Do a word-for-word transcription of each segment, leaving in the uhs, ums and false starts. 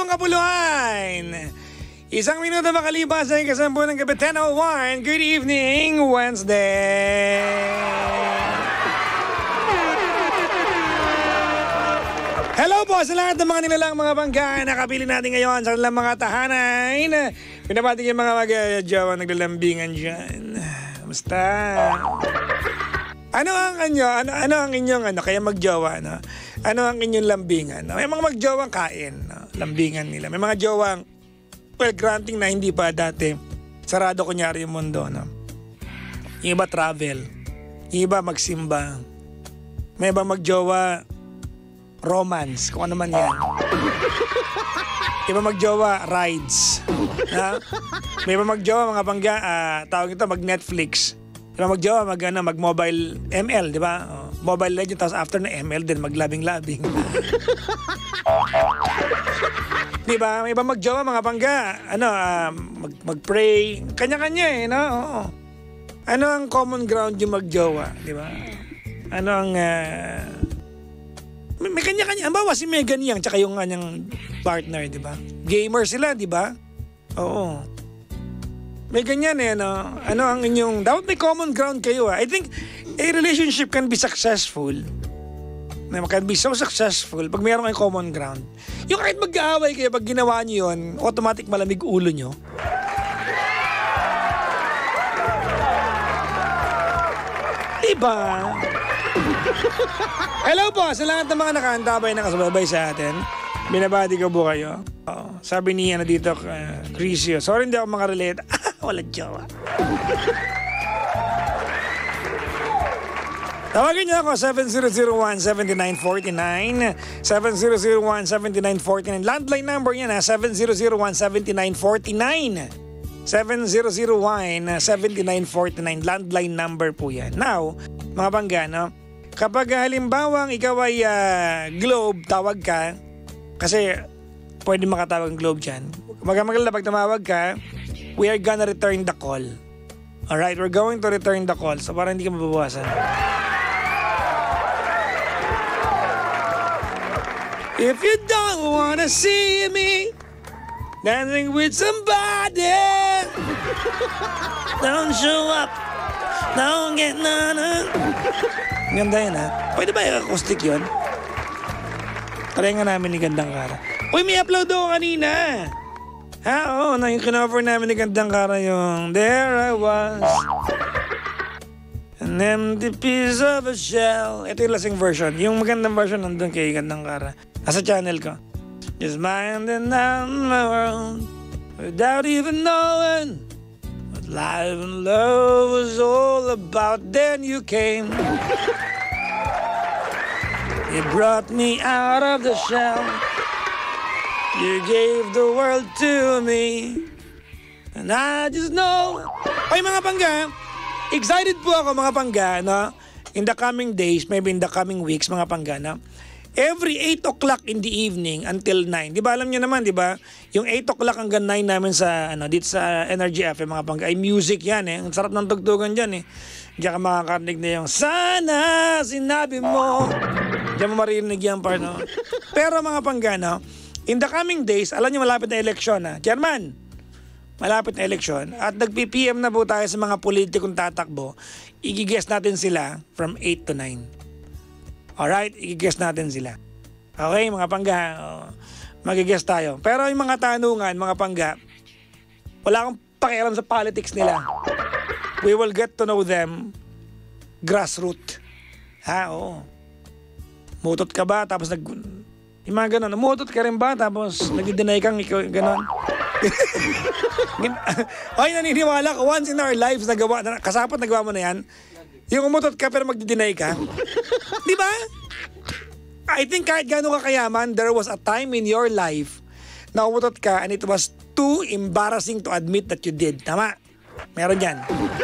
Magandang kapuluhan! Isang minuto makalipas ay kasampu ng gabi, ten oh one. Good evening, Wednesday! Hello po sa lahat ng mga nilalang mga bangga na kapili natin ngayon sa kanilang mga tahanan. Pinabati yung mga mag-jowa naglalambingan dyan. Kamusta? Ano ang anyo? Ano, ano ang inyong ano? Kaya magjowa, no? Ano ang inyong lambingan? No? May mga magjowang kain, no? Lambingan nila. May mga jowang, well, granting na hindi pa dati. Sarado kunyari yung mundo, no? Yung iba travel. Yung iba magsimba. May iba magjowa, romance, kung ano man yan. Iba magjowa, rides. Ha? May iba magjowa, mga bangga, uh, tawag ito, mag-Netflix. Iba magjowa, mag, ano, mag-mobile M L, di ba? Oh, Mobile Legends, tapos after na M L din, maglabing-labing. Di ba? May iba magjowa, mga bangga, ano, uh, mag, mag-pray. Kanya-kanya eh, no? Oo. Ano ang common ground yung magjowa, di ba? Ano ang... Uh, May, may kanya-kanya. Ang bawa si Megan Yang tsaka yung kanyang partner, di ba? Gamer sila, di ba? Oo. May ganyan eh, no? Ano ang inyong... Dapat may common ground kayo, ah. I think a relationship can be successful. Can be so successful pag mayroon kayong common ground. Yung kahit mag-aaway kayo, pag ginawa nyo yun, automatic malamig ulo nyo. Diba? Hello po sa lahat ng mga nakaantabay na kasababay sa atin. Binabati ko po kayo. Oh, sabi niya na dito, uh, Crisio, sorry hindi ako makarelate. Walang jowa. Tawagin niyo ako seven zero zero one, seven nine four nine seven zero zero one, seven nine four nine. Landline number yan ha, seven zero zero one, seven nine four nine seven zero zero one, seven nine four nine. Landline number po yan. Now, mga bangga, no? Kapag halimbawang ikaw ay uh, Globe, tawag ka, kasi pwede makatawag ng Globe dyan. Magamagal pag tumawag ka, we are gonna return the call. Alright, we're going to return the call. So parang hindi ka mababawasan. If you don't wanna see me dancing with somebody, don't show up, don't get none. Ganda yan ha. Pwede ba yung acoustic yun? Try nga namin ni Gandang Kara. Uy, may upload ako kanina. Ha? Oo, na yung kinover namin ni Gandang Kara yung There I Was, an empty piece of a shell. Ito yung lasing version. Yung magandang version nandun kay Gandang Kara. Nasa channel ko. Just minding down my world without even knowing what life and love was all about. Then you came. You brought me out of the shell. You gave the world to me. And I just know. Ay mga pangga, excited po ako mga pangga, no? In the coming days, maybe in the coming weeks, mga pangga, no? Every eight o'clock in the evening until nine. Di ba alam niyo naman, di ba? Yung eight o'clock hanggang nine namin sa, ano, dito sa Energy F M, mga pangga, ay music yan eh. Ang sarap ng tugtugan dyan eh. Diyan ka makakarinig na yung sana sinabi mo. Diyan mo marinig yan part, no? Pero mga pangga, no? In the coming days, alam niyo malapit na eleksyon, ha? Chairman, malapit na eleksyon. At nag-P M na po tayo sa mga politikong tatakbo. I-guess natin sila from eight to nine. Alright, i-guess natin sila. Okay, mga pangga, oh, mag-guess tayo. Pero yung mga tanungan, mga pangga, wala akong pakialam sa politics nila. We will get to know them grassroots. Ha, oo. Mutot ka ba? Tapos nag... Yung mga ganon. Mutot ka rin ba? Tapos nag-deny kang ikaw, ganon. Ay, naniniwala ko. Once in our lives, nagawa, kasapat nagawa mo na yan. Yung umutot ka pero mag-deny ka. Di ba? I think kahit gano'n ka kayaman, there was a time in your life na umutot ka and it was too embarrassing to admit that you did. Tama? Meron yan.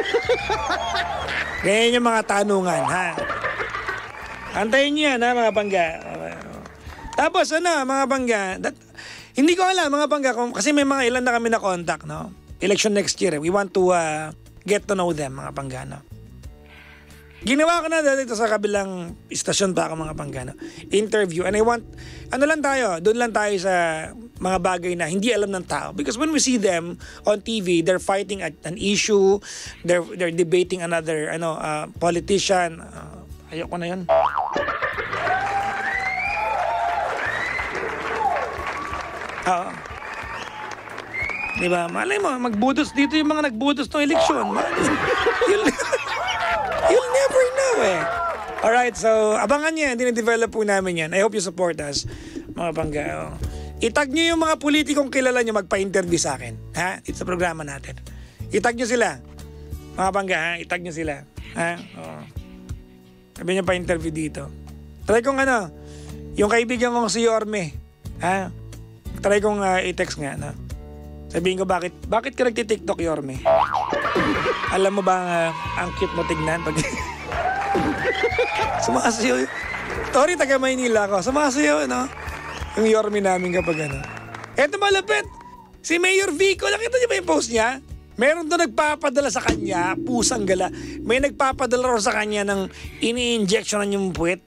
Ganyan yung mga tanungan, ha? Antayin niyo yan, ha, mga bangga. Tapos, ano, mga bangga, that, hindi ko alam, mga bangga, kasi may mga ilan na kami na contact, no? Election next year, we want to uh, get to know them, mga bangga, no? Ginawa ko na dito sa kabilang istasyon pa ako mga panggano. Interview. And I want, ano lang tayo, doon lang tayo sa mga bagay na hindi alam ng tao. Because when we see them on T V, they're fighting at an issue, they're, they're debating another ano uh, politician. Uh, ayoko na yun. Oo. Diba? Malay mo, magbudos dito yung mga nagbudos ng eleksyon. You'll, you'll never know eh. Alright, so abangan nyo yan. Dine-develop po namin yan. I hope you support us, mga pangga. Oh. Itag nyo yung mga politikong kilala nyo magpa-interview sa akin. Ha? Ito sa programa natin. Itag nyo sila. Mga pangga, ha? Itag nyo sila. Ha? Oh. Sabi nyo pa-interview dito. Try kong ano, yung kaibigan kong si Yorme. Ha? Try kong uh, i-text nga, no? Sabihin ko, bakit bakit ka nagti-TikTok, Yorme? Alam mo ba, uh, ang cute mo tignan pag... Sumasayaw. Sorry, taga Maynila ako. Sumasayaw, no? Yung Yorme namin kapag ano. Eto malapit. Si Mayor Vico, nakita niyo ba yung post niya? Meron doon nagpapadala sa kanya, pusang gala. May nagpapadala rin sa kanya ng ini-injectionan yung puwet.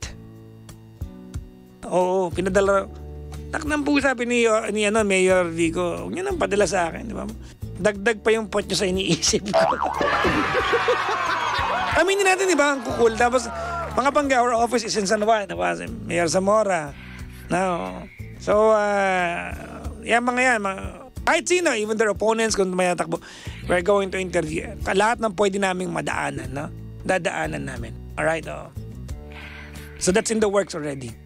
Oo, pinadala. Taknang pusa, ni, ni ano, Mayor Vico, huwag niyo nang padala sa akin, di ba? Dagdag pa yung pot niyo sa iniisip ko. Aminin natin, di ba? Ang kukul. Tapos, mga pangga, our office is in San Juan. Diba? Mayor Zamora. No. So, uh, yan mga yan. Mga, kahit sino, even their opponents, kung may natakbo, we're going to interview. Lahat ng pwede naming madaanan, no? Dadaanan namin. Alright, oh. So, that's in the works already.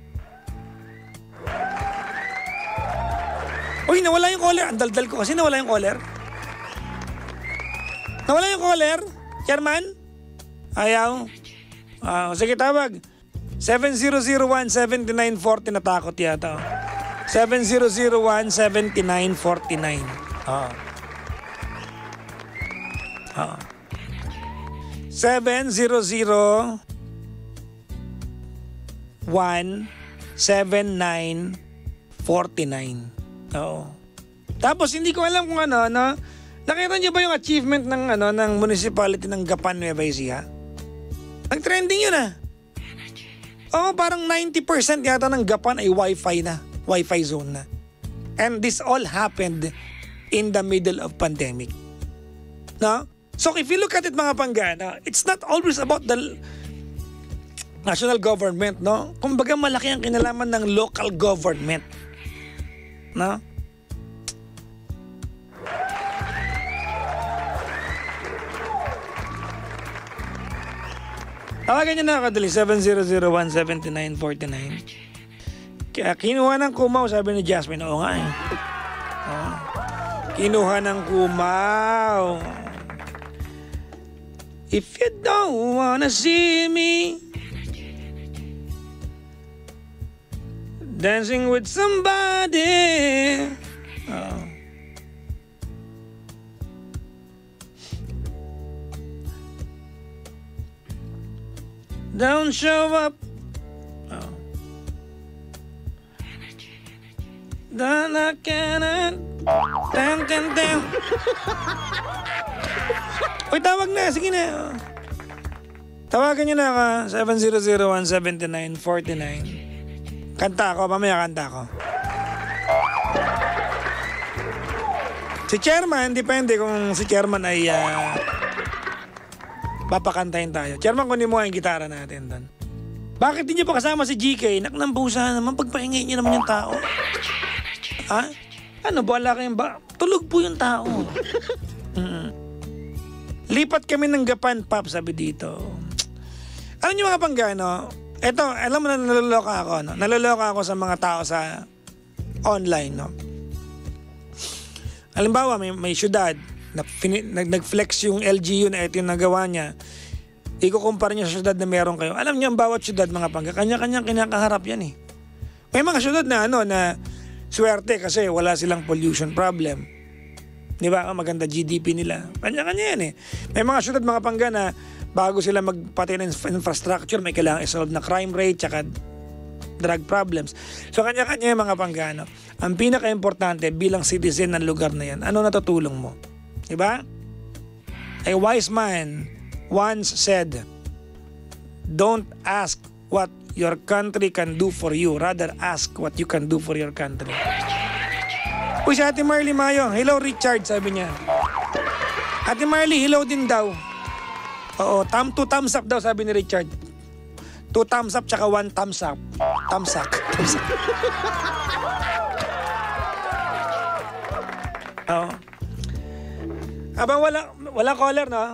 Uy, nawala yung caller. Ang daldal ko kasi nawala yung caller. Nawala yung caller? Chairman? Ayaw. Uh, sige, tawag. seven zero zero one seven nine four zero. Natakot yata. seven zero zero one seven nine four nine. Oo. Oo. seven zero zero one seven nine four nine. Oo. Tapos hindi ko alam kung ano, ano. Nakita niyo ba yung achievement ng ano ng municipality ng Gapan, Nueva Ecija? Nag-trending yun ah. Oo, parang ninety percent yata ng Gapan ay Wi-Fi na. Wi-Fi zone na. And this all happened in the middle of pandemic. No? So if you look at it mga panggana, it's not always about the national government, no? Kumbaga malaki ang kinalaman ng local government. No? Tawagan niyo na kadali, seven zero zero one seven nine four nine. Kaya kinuha ng kumaw, sabi ni Jasmine. Oo nga eh. Oh. Kinuha ng kumaw. If you don't wanna see me dancing with somebody. Oh. Don't show up. Oh. Then I cannot. Damn, damn, damn. Uy, tawag na. Sige na. Oh. Tawagan nyo na ako. seven zero zero one seven nine four nine. Kanta ako. Mamaya kanta ako. Si Chairman, depende kung si Chairman ay uh, papakantahin tayo. Chairman, kunin mo yung gitara natin doon. Bakit di nyo pa kasama si G K? Naknambusa naman. Pagpaingay nyo naman yung tao. Ha? Ano, wala kayong ba? Tulog po yung tao. Mm. Lipat kami ng Gapan, Pap, sabi dito. Alam nyo mga panggano, eto, alam mo na naloloka ako, no? Naloloka ako sa mga tao sa online, no? Halimbawa, may, may syudad, na fini, nag, nag-flex yung L G U na ito yung nagawa niya. Ikukumpara niya sa syudad na meron kayo. Alam niyo, ang bawat syudad, mga pangga, kanya-kanyang kinakaharap yan eh. May mga syudad na ano, na swerte kasi wala silang pollution problem. Di ba? Maganda G D P nila. Kanya-kanya yan eh. May mga syudad, mga pangga, na bago sila magpatay ng infrastructure, may kailangan isolve na crime rate tsaka drug problems. So kanya-kanya yung mga panggano. Ang pinaka-importante bilang citizen ng lugar na yan, ano natutulong mo? Diba? A wise man once said, Don't ask what your country can do for you. Rather ask what you can do for your country. Uy, si Ate Marley Mayong. Hello, Richard, sabi niya. Ate Marley, hello din daw. Oo, tam, two thumbs up daw, sabi ni Richard. Two thumbs up, tsaka one thumbs up. Thumbs up. Thumbs up. Oo. Abang wala, wala caller, no?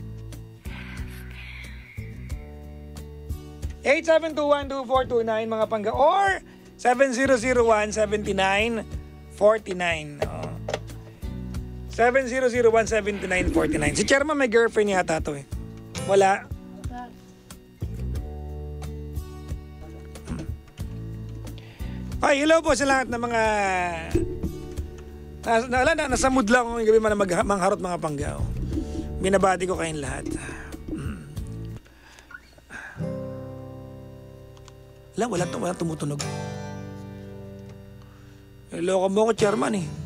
eight seven two one two four two nine, mga pangga. Or seven zero zero one seven nine four nine. Oh. seven zero zero one seven nine four nine. Si Chairman may girlfriend yata to eh. Wala. Ay, hello po sa lahat ng mga... Nas, na, na, nasa mood lang ako yung gabi man mag, mangharot mga panggaw. Binabati ko kayong lahat. Wala, wala, wala tumutunog. Loko mo ko, Chairman eh.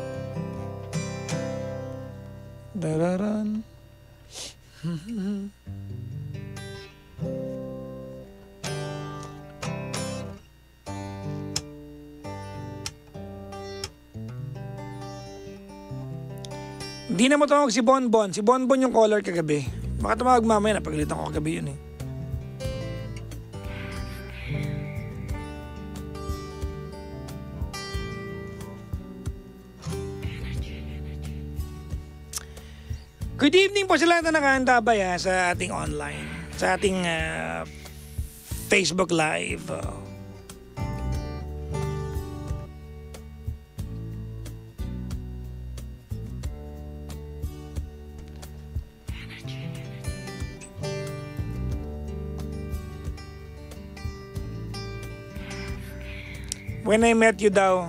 Dararan. Hindi na mo tawag si Bonbon. Si Bonbon yung caller kagabi. Baka tumawag mamaya, napagalitan ko kagabi yun eh. Good evening po sa lahat na nakaantabay ha, sa ating online, sa ating uh, Facebook Live. Uh. When I met you daw,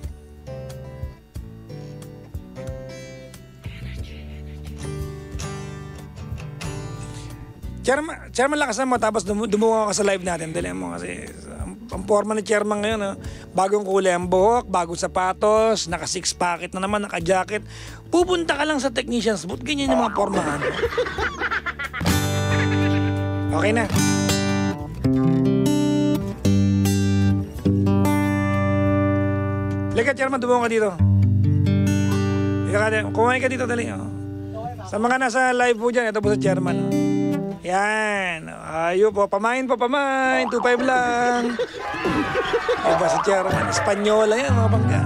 Chairman, Chairman lakasan mo tapos dum dumuha ka sa live natin. Dali mo kasi ang, ang forma ni Chairman ngayon, ha? Bagong kulay ang buhok, bagong sapatos, naka six packet na naman, naka jacket. Pupunta ka lang sa technician's booth, ganyan yung mga formahan. Okay na. Lika Chairman, dumuha ka dito. Lika, kumain ka dito, dali. Oh. Sa mga nasa live po dyan, ito po sa Chairman. Oh. Yan. Ayo po. Pamain po, pamain. two five lang. Diba si Chairman? Espanyola yan, mga bangga.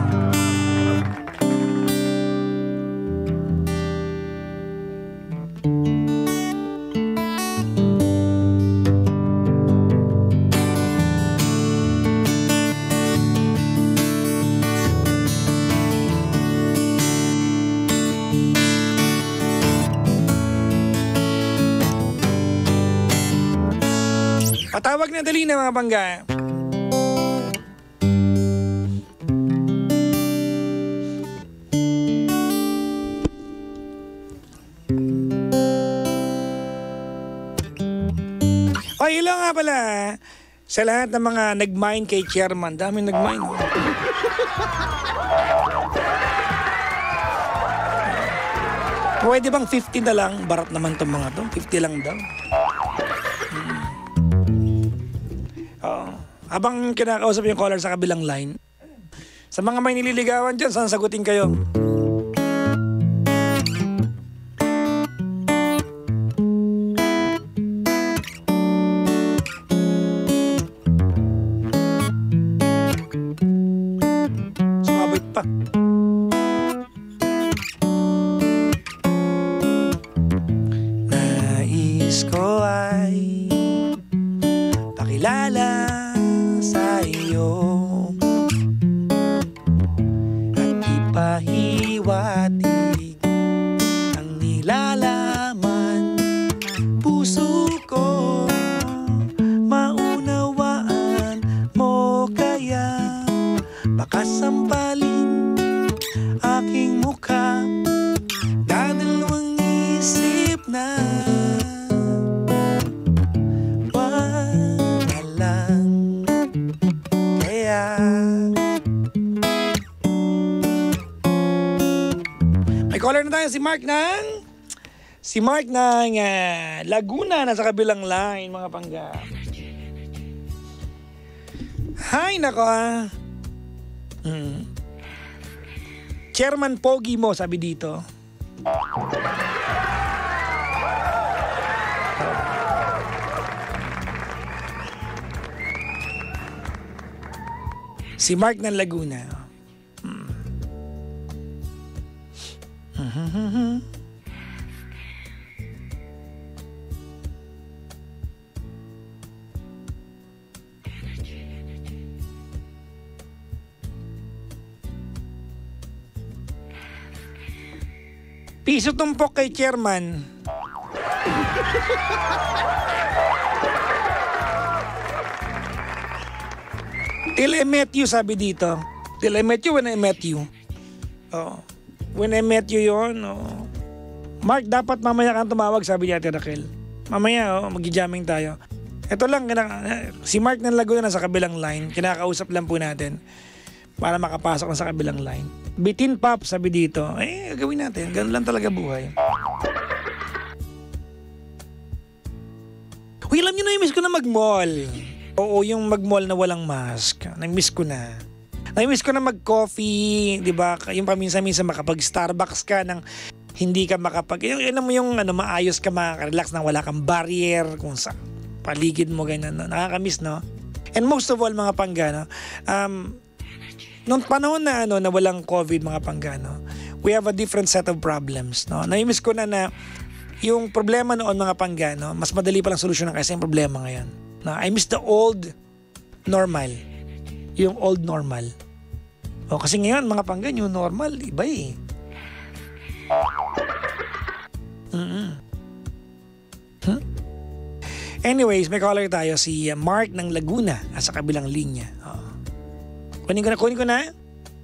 Patawag na dali na mga bangga. O, hello nga pala sa lahat ng mga nag-mine kay Chairman. Daming nag-mine. Oh. Pwede bang fifty na lang? Barat naman itong mga to. fifty lang daw. Habang kinakausap yung caller sa kabilang line, sa mga may nililigawan dyan, saan sagutin kayo? Sumabit pa. Nais ko ay pakilala sa iyo at ipahiwatig ang nilalaman puso ko, maunawaan mo kaya, baka sampalin aking mukha, dadalawang isip na. May caller na tayo, si Mark ng Si Mark ng uh, Laguna nasa kabilang line, mga pangga. Hay, nako ah. Hmm. Chairman Pogi mo, sabi dito. Si Mark ng Laguna. Hmm. Piso tumpok kay Chairman. Till I met you, sabi dito. Till I met you when I met you. Oh. When I met you yon. Oh. Mark, dapat mamaya kang tumawag, sabi ni Ate Raquel. Mamaya, oh, mag-jamming tayo. Ito lang, si Mark ng Laguna nasa kabilang line. Kinakausap lang po natin para makapasok na sa kabilang line. Bitin Pop, sabi dito. Eh, gawin natin. Ganun lang talaga buhay. Uy, alam nyo na, miss ko na mag-mall. Oo, yung mag-mall na walang mask. Na-miss ko na. Na-miss ko na mag-coffee, di ba? Yung paminsan-minsan makapag-Starbucks ka ng hindi ka makapag... Yung, yun mo yung ano, maayos ka, makaka-relax nang wala kang barrier kung sa paligid mo, ganyan. No? Nakaka-miss, no? And most of all, mga pangga, no? Um... Noong panahon na ano na walang COVID, mga panggano, we have a different set of problems, no. Na-miss ko na na yung problema noon, mga panggano, mas madali palang solusyonan kaysa yung problema ngayon. Na I miss the old normal. Yung old normal. O kasi ngayon, mga panggan, yung normal iba eh. Mm-hmm. Huh? Anyways, may caller tayo, si Mark ng Laguna sa kabilang linya. Oo. Kunin ko na, kunin ko na.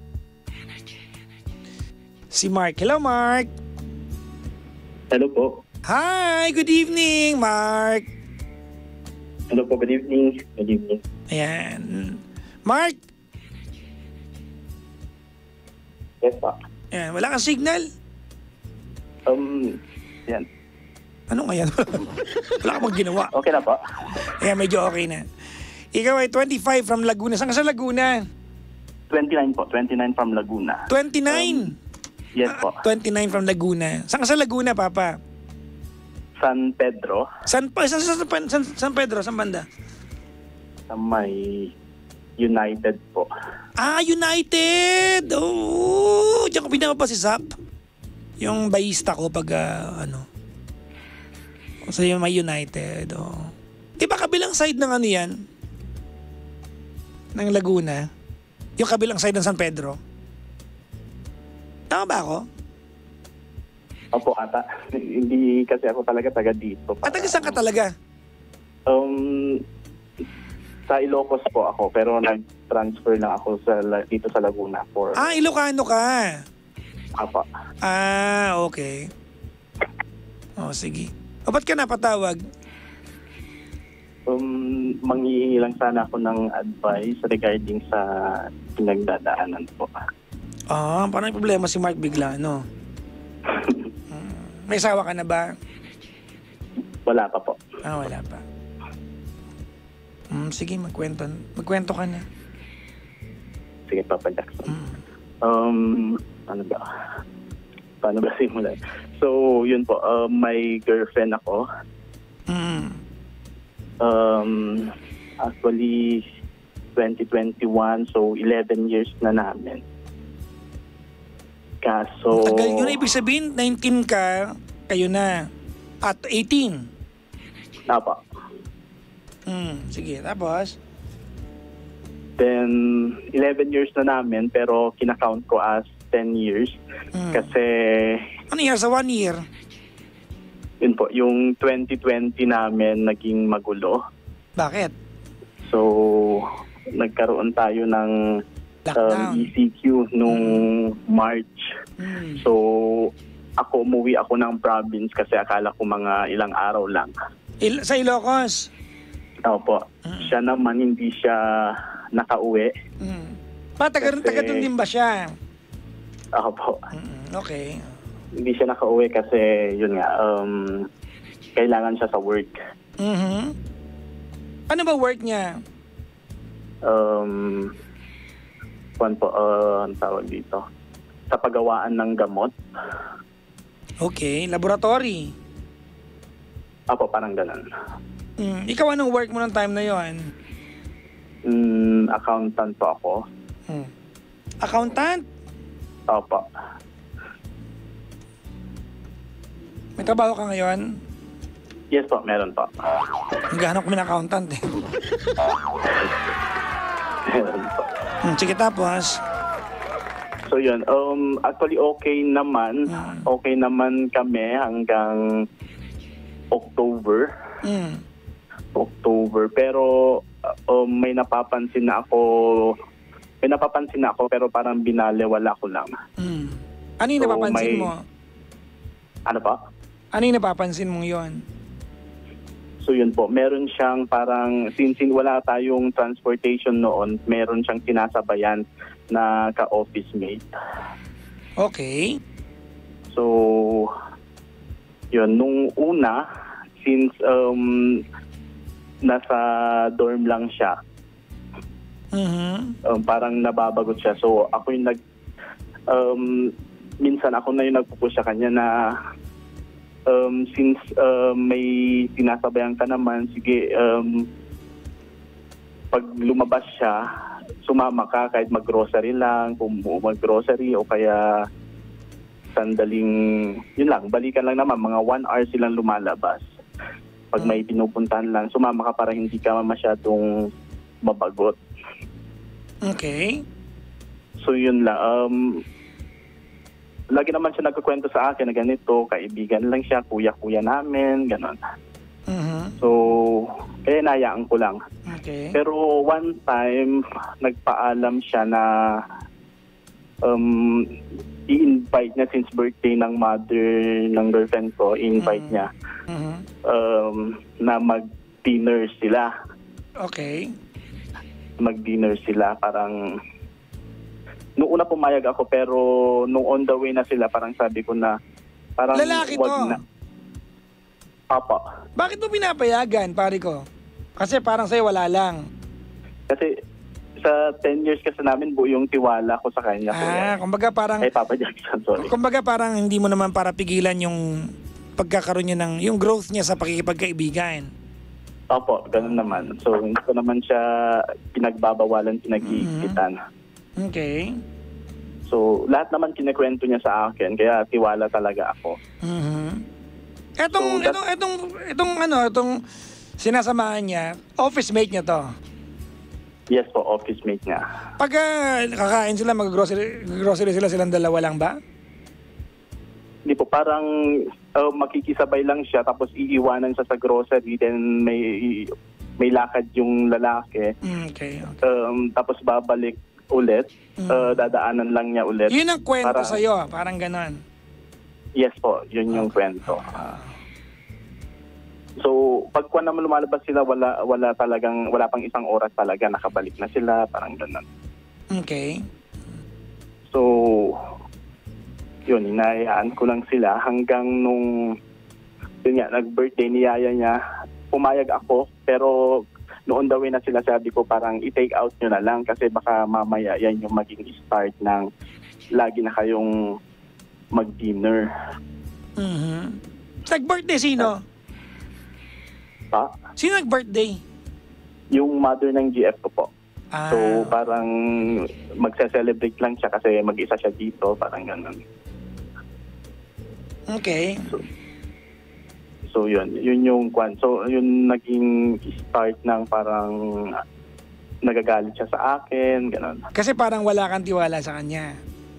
Si Mark. Hello, Mark. Hello po. Hi, good evening, Mark. Hello po, good evening. Good evening. Ayan. Mark. Yes, pa. Ayan, wala kang signal? Um, yan. Ano nga yan? Wala kang ginawa. Okay na po. Ayan, medyo okay na. Ikaw ay twenty-five from Laguna. Saan ka sa Laguna? twenty-nine po. twenty-nine from Laguna. twenty-nine? Um, yes po. Ah, twenty-nine from Laguna. Saan ka sa Laguna, Papa? San Pedro. San, san, san, san, San Pedro? San banda? Sa may United po. Ah, United! Oh, diyan ko pinaka pa si Zap. Yung bayista ko pag uh, ano. So yung may United. Oh. Di ba kabilang side ng ano yan? Ng Laguna? Yung kabilang side ng San Pedro? Tama ba ako? Opo, ata. Hindi kasi ako talaga taga dito. At taga saan ka talaga? Um, sa Ilocos po ako, pero nag-transfer lang ako sa dito sa Laguna. For... Ah, Ilocano ka? Apa. Ah, okay. Oh, sige. O, ba't ka napatawag? Um, manghihingi lang sana ako ng advice regarding sa pinagdadaanan po. Ah, parang may problema si Mark bigla, no? hmm. May asawa ka na ba? Wala pa po. Ah, wala pa. Hmm, sige, magkwento. Magkwento ka na. Sige, Papa Jackson. Hmm. Um, ano ba? Paano ba simulan? So, yun po. Uh, may girlfriend ako. Hmm. Um, actually, twenty twenty-one, so eleven years na namin. Kaso... Tagal yun na, ibig sabihin, nineteen ka, kayo na. At eighteen. Napa. Hmm, sige, tapos? Then, eleven years na namin, pero kinakount ko as ten years. Hmm. Kasi... Ano year sa one year? Yun po, yung twenty twenty namin naging magulo. Bakit? So, nagkaroon tayo ng um, Lockdown. E C Q nung March. Hmm. So, ako umuwi ako ng province kasi akala ko mga ilang araw lang. Il- sa Ilocos? Opo. Mm. Siya naman hindi siya nakauwi. Hmm. Pa, taga, Kasi- taga doon din ba siya? Opo. Mm, okay. hindi siya nakauwi kasi yun nga, um, kailangan siya sa work. Mhm. Ano ba work niya? Um, kwan po, uh, ang tawag dito, sa paggawaan ng gamot. Okay, laboratory. Apo, parang ganun. Mm. Ikaw, anong work mo ng time na yon? Mm, accountant po ako. Hmm. Accountant? Opo. May trabaho ka ngayon? Yes po, meron po. Naghahanap kami ng accountant eh. Meron po. Hmm, sige, tapos? So yun, um, actually okay naman. Hmm. Okay naman kami hanggang October. Mm. October. Pero uh, um, may napapansin na ako, may napapansin na ako pero parang binalewala ko lang. Mm. Ano yung So, napapansin may- mo? Ano pa? Ano yung napapansin mong yon? So yun po, meron siyang parang, since wala tayong transportation noon, meron siyang sinasabayan na ka-office mate. Okay. So, yun, nung una, since um, nasa dorm lang siya, Mhm. um, parang nababagot siya. So, ako yung nag, um, minsan ako na yung nagpupush sa kanya na um, since um, may sinasabayan ka naman, sige, um, pag lumabas siya, sumama ka kahit mag-grocery lang, kung mag-grocery o kaya sandaling, yun lang, balikan lang naman, mga one hour silang lumalabas. Pag may pinupuntahan lang, sumama ka para hindi ka masyadong mabagot. Okay. So yun lang. Um, lagi naman siya nagkukwento sa akin na ganito, kaibigan lang siya, kuya-kuya namin, ganon. Mhm. So, kaya nayaan ko lang. Okay. Pero one time, nagpaalam siya na um, i-invite niya since birthday ng mother ng girlfriend ko, i-invite Mhm. niya Mhm. um, na mag-dinner sila. Okay. Mag-dinner sila, parang nung una pumayag ako pero nung on the way na sila parang sabi ko na parang Lalaki wag to. na. Papa. Bakit mo pinapayagan, pare ko? Kasi parang sa'yo wala lang. Kasi sa ten years kasi namin buo yung tiwala ko sa kanya. Ah, kumbaga parang Ay, Papa Jackson, sorry. kumbaga parang hindi mo naman para pigilan yung pagkakaroon niya ng yung growth niya sa pakikipagkaibigan. Opo, ganun naman. So, hindi ko naman siya pinagbabawalan, pinag-iigitan. Okay. So, lahat naman kinikwento niya sa akin, kaya tiwala talaga ako. Mhm. Etong, So, that- etong, etong, etong, ano, etong sinasamahan niya, office mate niya to. Yes po, office mate niya. Pag ah, kakain sila, mag-grocery, grocery sila, silang dalawa lang ba? Hindi po, parang uh, makikisabay lang siya, tapos iiwanan siya sa grocery, then may may lakad yung lalaki, Mm, okay, okay. um, tapos babalik ulit, uh, dadaanan lang niya ulit. Yun ang kwento Parang- sa'yo, parang ganon. Yes po, yun yung kwento. Ah, So, pag kuwan naman lumalabas sila, wala wala talagang, wala pang isang oras talaga, nakabalik na sila, parang ganun. okay. So, yun, hinayaan ko lang sila hanggang nung, yun nga, nag-birthday ni Yaya niya, pumayag ako, pero noon daw na sila, sabi ko parang i-take out nyo na lang kasi baka mamaya yan yung maging start ng lagi na kayong mag-dinner. Mhm. Nag-birthday sino? Pa? Sino nag-birthday? Yung mother ng G F ko po. Ah, So, parang magse-celebrate lang siya kasi mag-isa siya dito, parang ganun. okay. So, yun. Yun yung kwan. So, yun naging start ng parang nagagalit siya sa akin, ganun. Kasi parang wala kang tiwala sa kanya.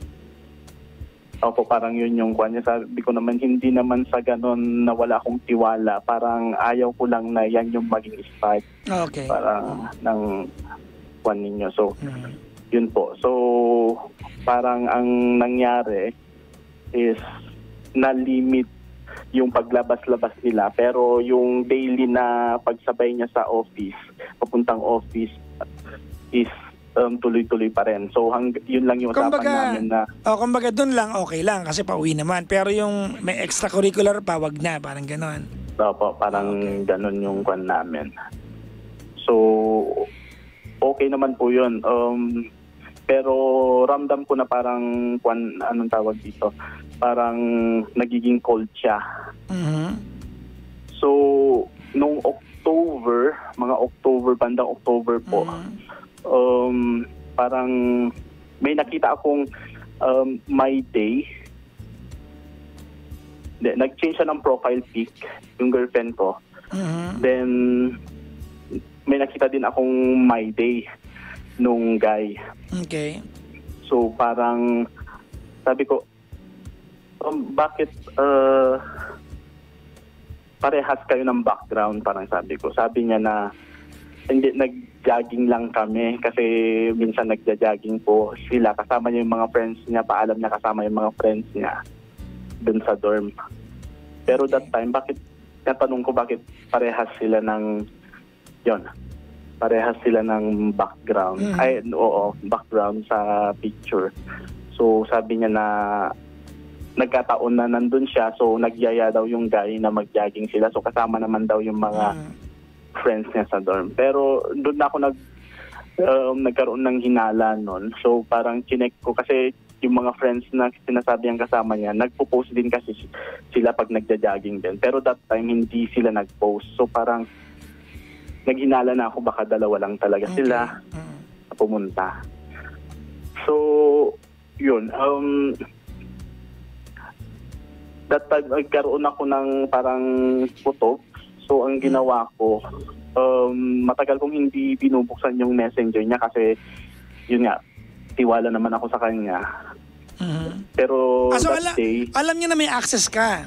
Opo, parang yun yung kwan niya. Sabi ko naman, hindi naman sa ganun na wala akong tiwala. Parang ayaw ko lang na yan yung maging start. Okay. Parang ng kwan ninyo. So, Mhm. yun po. So, parang ang nangyari is na-limit yung paglabas-labas nila. Pero yung daily na pagsabay niya sa office, papuntang office, is um, tuloy-tuloy pa rin. So hang, yun lang yung usapan Kumbaga, namin na oh, kumbaga doon lang okay lang kasi pauwi naman. Pero yung may extracurricular pa, wag na, parang ganon. opo, parang Okay. ganun yung kwan namin. So okay naman po yun. Um, pero ramdam ko na parang kwan, anong tawag dito? Parang nagiging cold siya. Mhm. So nung October, mga October, bandang October po, Mhm. um, parang may nakita akong um, My Day. De, nag-change siya ng profile pic, yung girlfriend ko. Mhm. Then, may nakita din akong My Day nung guy. Okay. So, parang, sabi ko, um, bakit uh, parehas kayo ng background, parang sabi ko. Sabi niya na, hindi, nag-jogging lang kami kasi minsan nagja-jogging po sila. Kasama niya yung mga friends niya, paalam niya kasama yung mga friends niya dun sa dorm. Pero that time, bakit, natanong ko bakit parehas sila ng, yon parehas sila ng background. Mm. Ay, oo, background sa picture. So, sabi niya na, nagkataon na nandun siya, so nagyaya daw yung guy na mag-jogging sila. So, kasama naman daw yung mga Mhm. friends niya sa dorm. Pero doon na ako nag um, nagkaroon ng hinala noon. So parang chinek ko kasi yung mga friends na sinasabi ang kasama niya, nagpo-post din kasi sila pag nagja-jogging din. Pero that time hindi sila nag-post. So parang naghinala na ako baka dalawa lang talaga Okay. sila Mhm. na pumunta. So yun, um that time nagkaroon ako ng parang putok. So, ang ginawa ko, um, matagal kong hindi binubuksan yung messenger niya kasi, yun nga, tiwala naman ako sa kanya. Mhm. Pero Ah, so that ala- day, alam niya na may access ka.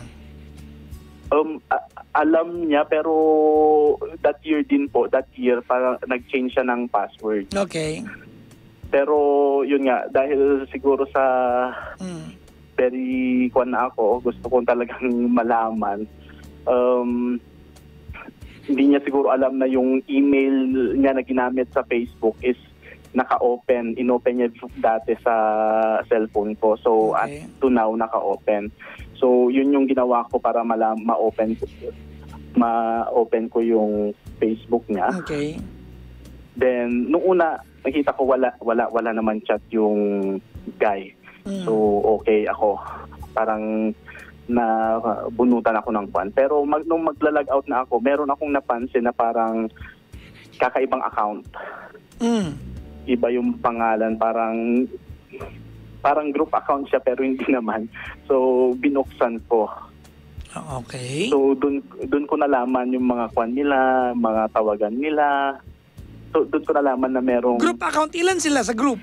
um, a- alam niya pero that year din po, that year, parang nag-change siya ng password. Okay. Pero, yun nga, dahil siguro sa Mm. very kwan na ako, gusto kong talagang malaman, um, hindi niya siguro alam na yung email niya na ginamit sa Facebook is naka-open. In-open niya dati sa cellphone ko. So, Okay. at to now, naka-open. So, yun yung ginawa ko para malam, ma-open ko, ma-open ko yung Facebook niya. Okay. Then, nung una, nakita ko wala, wala, wala naman chat yung guy. Mm. So, okay ako. Parang na uh, bunutan ako ng kwan. Pero mag, nung magla-log out na ako, meron akong napansin na parang kakaibang account. Mm. Iba yung pangalan, parang parang group account siya pero hindi naman. So, binuksan ko. Ah, okay. So, dun, dun ko nalaman yung mga kwan nila, mga tawagan nila. So, dun ko nalaman na merong... Group account, ilan sila sa group?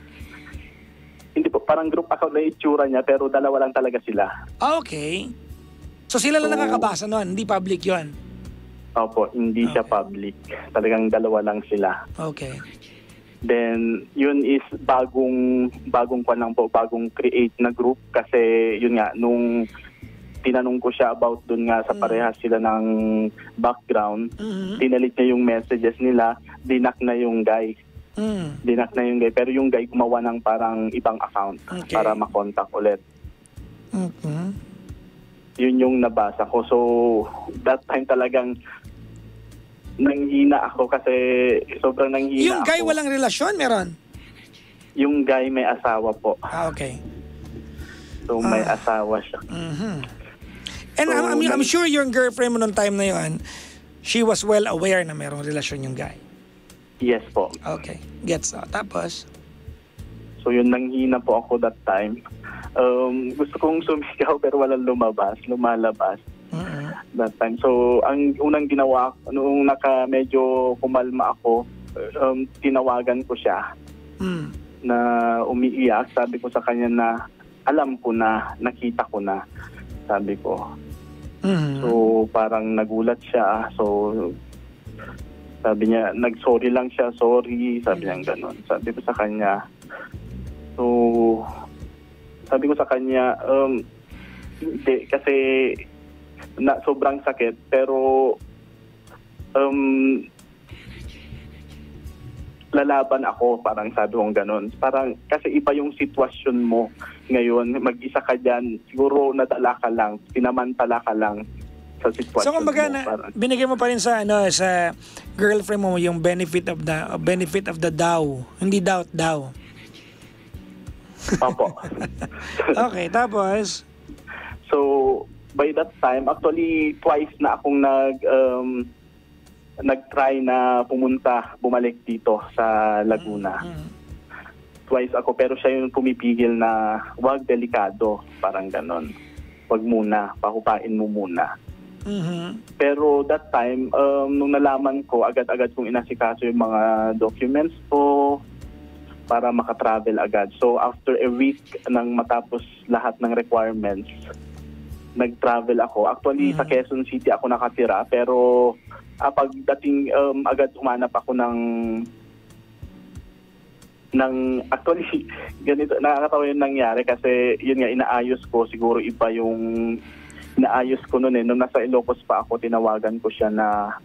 Hindi po, parang group account na itsura niya pero dalawa lang talaga sila. Ah, okay. So sila lang So- nakakabasa nun, hindi public yon. Opo, hindi siya Okay. public. Talagang dalawa lang sila. Okay. Then, yun is bagong, bagong kwan lang po, bagong create na group kasi yun nga, nung tinanong ko siya about dun nga sa Mm. parehas sila ng background, Mhm. dinalit niya yung messages nila, dinak na yung guy. Mm. Dinak na yung guy. Pero yung guy gumawa ng parang ibang account Okay. para makontak ulit. Mhm. Yun yung nabasa ko. So, that time talagang nanghina ako kasi sobrang nanghina Yung guy ako. walang relasyon, meron? Yung guy may asawa po. Ah, okay. So, may Ah. asawa siya. Mhm. And So, I'm, I'm, I'm nang- sure yung girlfriend mo nung time na yon, she was well aware na merong relasyon yung guy. Yes po. Okay. Gets. Oh, tapos? So, yun, nanghina po ako that time. Um, gusto kong sumigaw pero walang lumabas, lumalabas Mhm. that time. So, ang unang ginawa, noong naka medyo kumalma ako, um, tinawagan ko siya Mm. na umiiyak. Sabi ko sa kanya na alam ko na, nakita ko na, sabi ko. Mhm. So, parang nagulat siya. So, sabi niya, nag-sorry lang siya, sorry. Sabi niya gano'n. Sabi ko sa kanya, so, sabi ko sa kanya, um, hindi, kasi na, sobrang sakit, pero um, lalaban ako, parang sabi kong ganun. Parang kasi iba yung sitwasyon mo ngayon, mag-isa ka dyan, siguro nadala ka lang, pinamantala ka lang sa sitwasyon So kumbaga mo. na, Parang, binigay mo pa rin sa ano sa girlfriend mo yung benefit of the uh, benefit of the doubt, hindi doubt daw. opo. Okay, tapos So, by that time, actually, twice na akong nag, um, nag-try na pumunta, bumalik dito sa Laguna. mm, Twice ako, pero siya yung pumipigil na wag, delikado, parang ganon. Wag muna, pahupain mo muna. mhm. Pero that time, um, nung nalaman ko, agad-agad kong inasikaso yung mga documents ko para makatravel agad. So, after a week nang matapos lahat ng requirements, nag-travel ako. Actually, sa Quezon City ako nakatira, pero ah, pagdating, um, agad humanap ako ng ng actually, ganito, nakakatawa yung nangyari kasi yun nga, inaayos ko, siguro iba yung inaayos ko noon eh. Nung nasa Ilocos pa ako, tinawagan ko siya na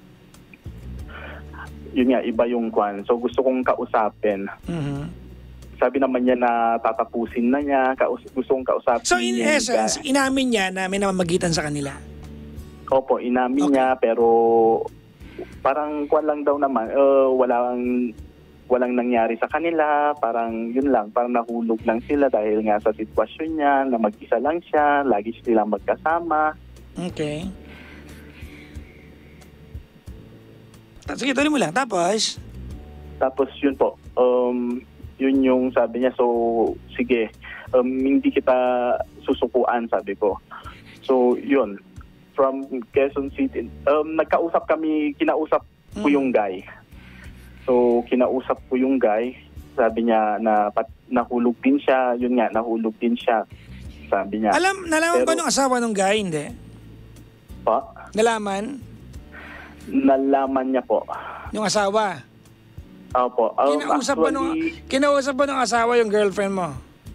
yun nga, iba yung kwan. So, gusto kong kausapin. Mhm. Sabi naman niya na tatapusin na niya, kaus- gusto kong kausapin. So in niya. essence, inamin niya na may namamagitan sa kanila. Opo, inamin Okay. niya, pero parang kwan lang daw naman, uh, walang, walang nangyari sa kanila, parang yun lang, parang nahulog lang sila dahil nga sa sitwasyon niya, na mag-isa lang siya, lagi silang magkasama. Okay. Ta- Sige, tuloy mo lang. Tapos, Tapos yun po, um, yun yung sabi niya, so sige, um, hindi kita susukuan, sabi ko. So yun, from Quezon City, um, nagkausap kami, kinausap ko Mm. yung guy. So kinausap ko yung guy, sabi niya na pat, nahulog din siya, yun nga, nahulog din siya, sabi niya. alam, nalaman ba Pero- nung asawa nung guy? Hindi. Pa, Nalaman? nalaman niya po. Yung asawa? Opo. Um, Kinausap ba nung, actually, kinausap ba nung asawa yung girlfriend mo?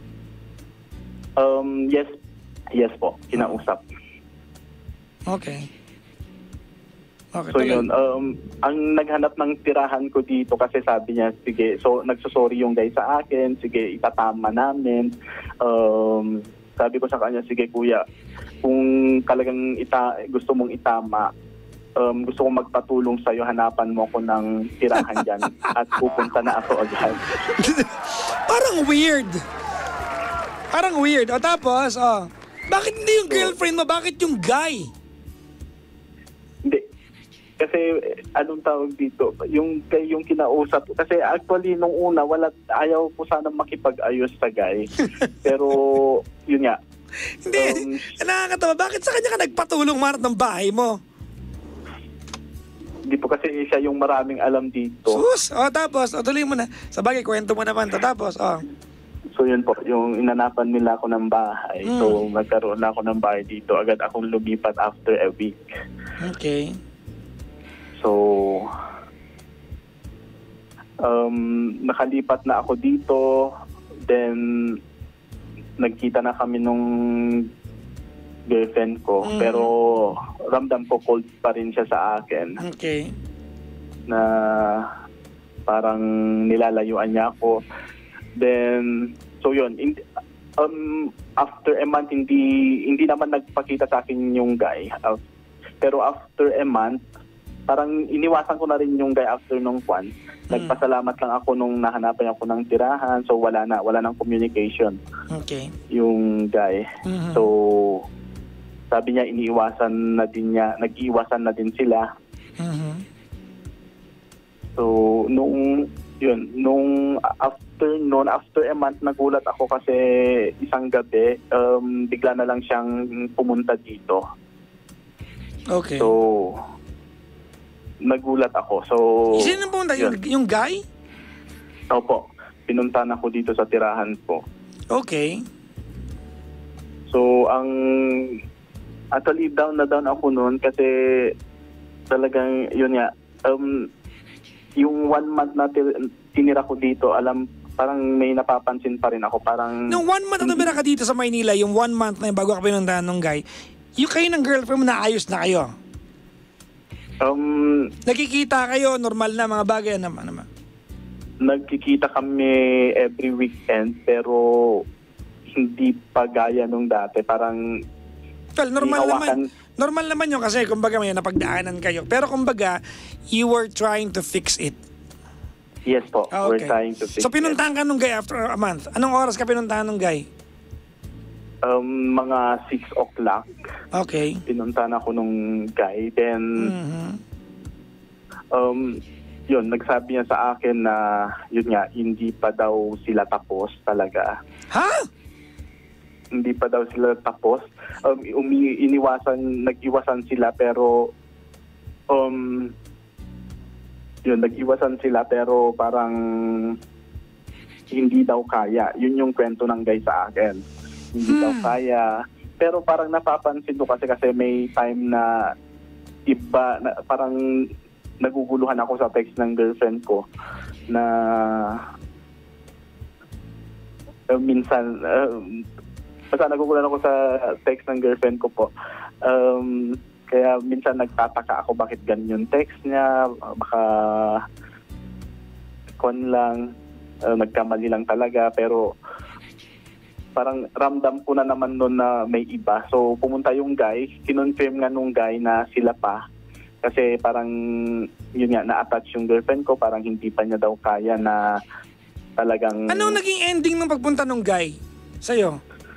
um, yes, yes po, kinausap. Okay. Okay, So tuloy. yun, um, ang naghanap ng tirahan ko dito kasi sabi niya, sige, so nagsusorry yung guy sa akin, sige, itatama namin. Um, sabi ko sa kanya, sige kuya, kung talagang ita, gusto mong itama, um, gusto kong magpatulong sa'yo, hanapan mo ko ng tirahan dyan at pupunta na ako agad. Parang weird. Parang weird. O tapos, oh, bakit hindi yung So- girlfriend mo? Bakit yung guy? Hindi. Kasi eh, anong tawag dito, yung kay yung kinausap kasi actually nung una wala ayaw ko sana makipag-ayos sa guy. Pero yun nga. Hindi. Um, Nakakatawa. Bakit sa kanya ka nagpatulong manat ng bahay mo? Hindi po kasi siya yung maraming alam dito. Sus. O tapos, o tuloy mo na. Sa bagay, kwento mo naman to. Tapos, o. So yun po, yung inanapan nila ako ng bahay. Mm. So nagkaroon na ako ng bahay dito. Agad akong lumipat after a week. Okay. So um, nakalipat na ako dito. Then nagkita na kami nung girlfriend ko. Mm. Pero ramdam ko cold pa rin siya sa akin. Okay. Na parang nilalayuan niya ako. Then, so yun, in, um, after a month, hindi hindi naman nagpakita sa akin yung guy. Uh, pero after a month, parang iniwasan ko na rin yung guy after nung kwan. Nagpasalamat lang ako nung nahanapan ako ng tirahan. So wala na, wala nang communication Okay. yung guy. Mhm. So, sabi niya, iniiwasan na din niya, nag-iwasan na din sila. Mhm. So, nung, yun, nung after noon, after a month, nagulat ako kasi isang gabi, um, bigla na lang siyang pumunta dito. Okay. So, nagulat ako. So, Sino nang pumunta? Yung, yun. yung guy? Opo, pinunta na ako dito sa tirahan ko. Okay. So, ang actually down na down ako noon kasi talagang, yun nga, um, yung one month na tir- tinira ko dito, alam, parang may napapansin pa rin ako. Parang, Nung one month na tumira ka dito sa Maynila, yung one month na yung bago ka pinuntahan ng guy, yung kayo ng girlfriend mo naayos na kayo? um, Nakikita kayo, normal na mga bagay naman naman. nagkikita kami every weekend pero hindi pa gaya nung dati. Parang Well, normal ihawakan- naman. Normal naman yun kasi kumbaga may napagdaanan kayo. Pero kumbaga, you were trying to fix it. Yes po, Ah, we're okay. trying to fix So pinuntahan ka nung guy after a month. Anong oras ka pinuntahan nung guy? it. Um, mga six o'clock, Okay. pinuntahan ako nung guy. Then, Mhm. um, yun, nagsabi niya sa akin na, yun nga, hindi pa daw sila tapos talaga. Ha? Hindi pa daw sila tapos. Um, umi, iniwasan, nag-iwasan sila pero, um, yun, nag-iwasan sila pero parang hindi daw kaya. Yun yung kwento ng guy sa akin. Hindi daw kaya. Pero parang napapansin ko kasi kasi may time na iba, na, parang naguguluhan ako sa text ng girlfriend ko na uh, minsan, uh, basta naguguluhan ako sa text ng girlfriend ko po. Um, kaya minsan nagtataka ako bakit ganyan yung text niya, baka kon lang, uh, nagkamali lang talaga, pero parang ramdam ko na naman noon na may iba. So pumunta yung guy, kinonfirm nga nung guy na sila pa. Kasi parang yun nga, na-attach yung girlfriend ko, parang hindi pa niya daw kaya na talagang... Anong naging ending ng pagpunta nung guy sa'yo?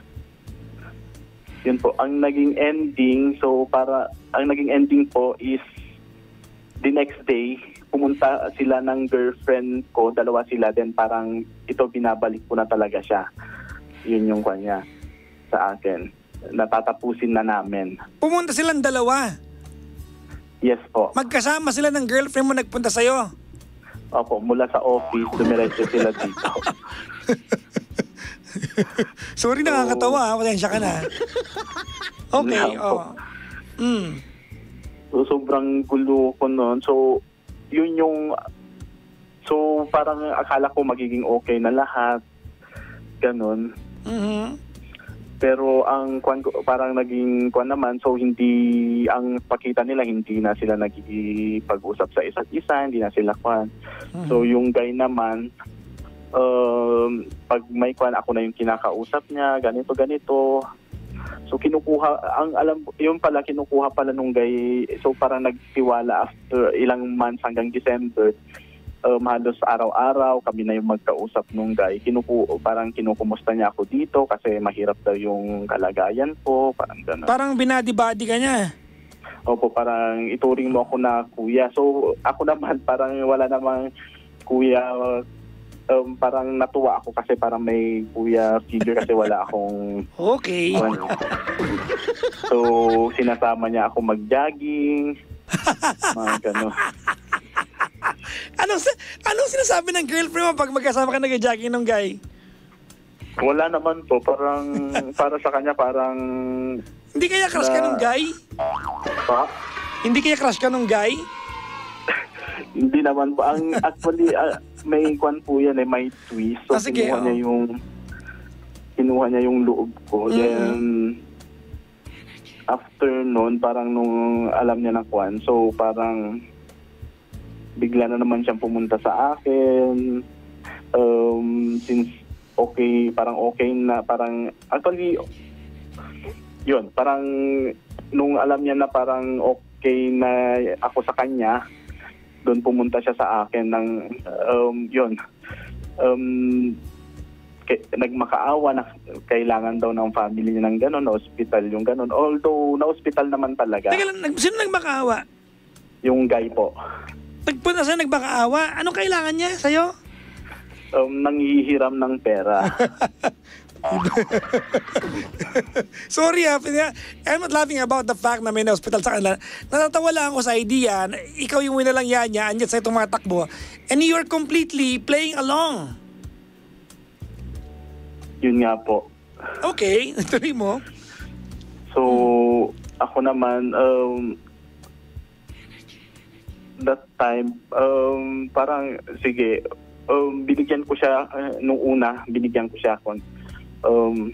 Yun po, ang naging ending, so para, ang naging ending po is the next day, pumunta sila ng girlfriend ko, dalawa sila, then parang ito binabalik ko na talaga siya. Yun yung kanya sa akin. Natatapusin na namin. Pumunta silang dalawa. Yes po. Magkasama sila ng girlfriend mo nagpunta sa'yo. Opo, mula sa office, dumiretso sila dito. Sorry, nakakatawa. ha? Pasensya ka na. Okay, Wala po. oh. Mm. So, sobrang gulo ko noon. So, yun yung... So, parang akala ko magiging okay na lahat. Ganon. Mhm. Pero ang kwan ko, parang naging kwan naman, so hindi, ang pakita nila, hindi na sila nagkikipag-usap sa isa't isa, hindi na sila kwan. Mhm. So yung guy naman, um, pag may kwan, ako na yung kinakausap niya, ganito, ganito. So kinukuha, ang alam, yung pala, kinukuha pala nung guy, so parang nagtiwala after ilang months hanggang December. Um, halos araw-araw kami na yung magkausap nung guy. Kinuku parang kinukumusta niya ako dito kasi mahirap daw yung kalagayan ko, parang gano'n. Parang binadi-body ka niya. Opo, parang ituring mo ako na kuya. So ako naman parang wala namang kuya, um, parang natuwa ako kasi parang may kuya figure kasi wala akong Okay. ano. So sinasama niya ako mag-jogging, mga gano'n. Anong, sa- anong sinasabi ng girlfriend mo pag magkasama ka nag-jogging ng guy? Wala naman po, parang para sa kanya parang Hindi kaya crush ka Na- nung guy? pa. Hindi kaya crush ka nung guy? Hindi naman po. Ang actually ah, may kwan po yan eh, may twist. So Ah, sige, kinuha oh. niya yung kinuha niya yung loob ko. Mhm. Then after noon, parang nung alam niya na kwan, so parang bigla na naman siyang pumunta sa akin. Um, since okay, parang okay na, parang actually yun, parang nung alam niya na parang okay na ako sa kanya, doon pumunta siya sa akin ng um, yun. Um, k- nagmakaawa na kailangan daw ng family niya ng gano'n, na hospital yung gano'n. Although na-hospital naman talaga, Teka lang, nag- sino nagmakaawa? yung guy po. Nagpunta siya, nagmakaawa. Anong kailangan niya sa'yo? Um, nanghihiram ng pera. Sorry ha, I'm not laughing about the fact na may na-hospital sa kanila. Natatawa lang ako sa idea na ikaw yung winalang yan niya, andyan sa'yo tumatakbo, and you're completely playing along. Yun nga po. Okay, tuloy mo. So, ako naman, um, that time, um, parang, sige, um, binigyan ko siya, uh, nung una, binigyan ko siya, um,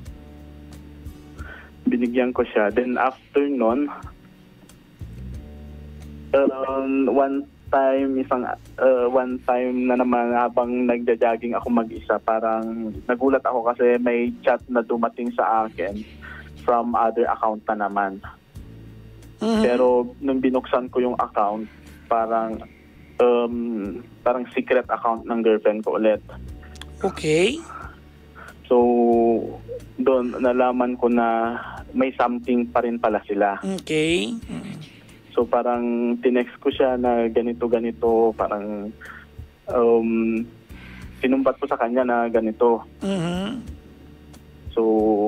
binigyan ko siya. Then after nun, um, one time, isang uh, one time na naman habang nagja-jogging ako mag-isa, parang nagulat ako kasi may chat na dumating sa akin from other account na naman. Mm-hmm. Pero nung binuksan ko yung account, parang um, parang secret account ng girlfriend ko ulit. Okay. So, doon nalaman ko na may something pa rin pala sila. Okay. So, parang tinext ko siya na ganito-ganito, parang um, sinumbat ko sa kanya na ganito. Mm-hmm. So,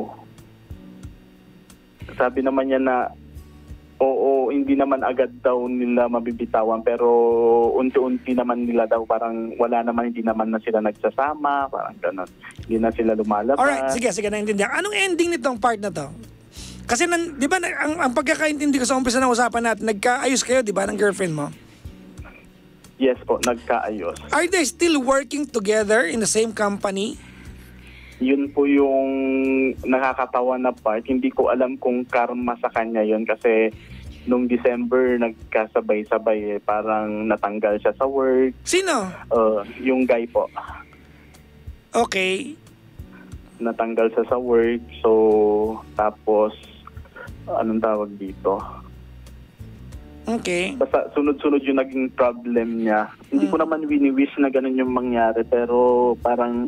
sabi naman niya na oo, hindi naman agad daw nila mabibitawan, pero unti-unti naman nila daw, parang wala naman, hindi naman na sila nagsasama, parang gano'n. Hindi na sila lumalabas. Alright, sige, sige, naintindihan. Anong ending nitong part na to? Kasi, nan, di ba, ang, ang pagkakaintindi ko sa umpisa ng usapan natin, nagkaayos kayo, di ba, ng girlfriend mo? Yes po, nagkaayos. Are they still working together in the same company? Yun po yung nakakatawa na part. Hindi ko alam kung karma sa kanya yun kasi nung December nagkasabay-sabay eh, parang natanggal siya sa work. Sino? Uh, yung guy po. Okay. Natanggal siya sa work. So, tapos, anong tawag dito? Okay. Basta sunod-sunod yung naging problem niya. Hmm. Hindi ko naman wini-wish na ganun yung mangyari, pero parang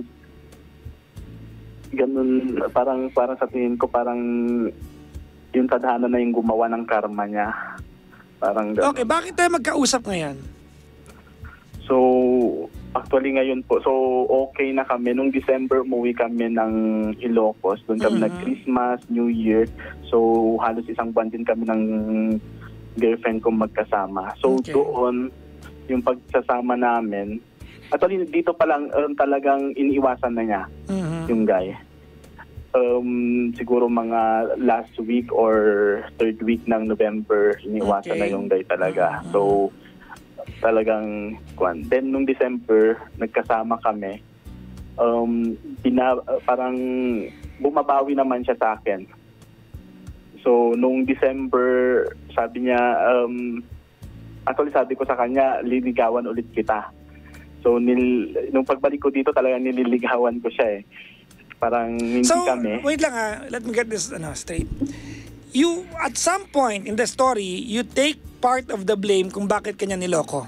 ganun, parang parang sa tingin ko parang yung tadhana na yung gumawa ng karma niya. Parang ganun. Okay, bakit tayo magkausap ngayon? So, actually ngayon po, so okay na kami. Nung December, umuwi kami ng Ilocos. Doon kami Mm-hmm. nag-Christmas, New Year. So, halos isang buwan din kami ng girlfriend ko magkasama. So, Okay. doon, yung pagsasama namin, actually dito pa lang um, talagang iniiwasan na niya. Mm-hmm. Yung guy. Um, siguro mga last week or third week ng November, iniwasan Okay. na yung guy talaga. Mm-hmm. So, talagang, kwan. Then, nung December, nagkasama kami. Um, pina, parang bumabawi naman siya sa akin. So, nung December, sabi niya, um, actually sabi ko sa kanya, liligawan ulit kita. So, nil, nung pagbalik ko dito, talaga nililigawan ko siya eh. Parang hindi So, kami. wait lang ah. Let me get this ano, straight. You, at some point in the story, you take part of the blame kung bakit kanya niloko.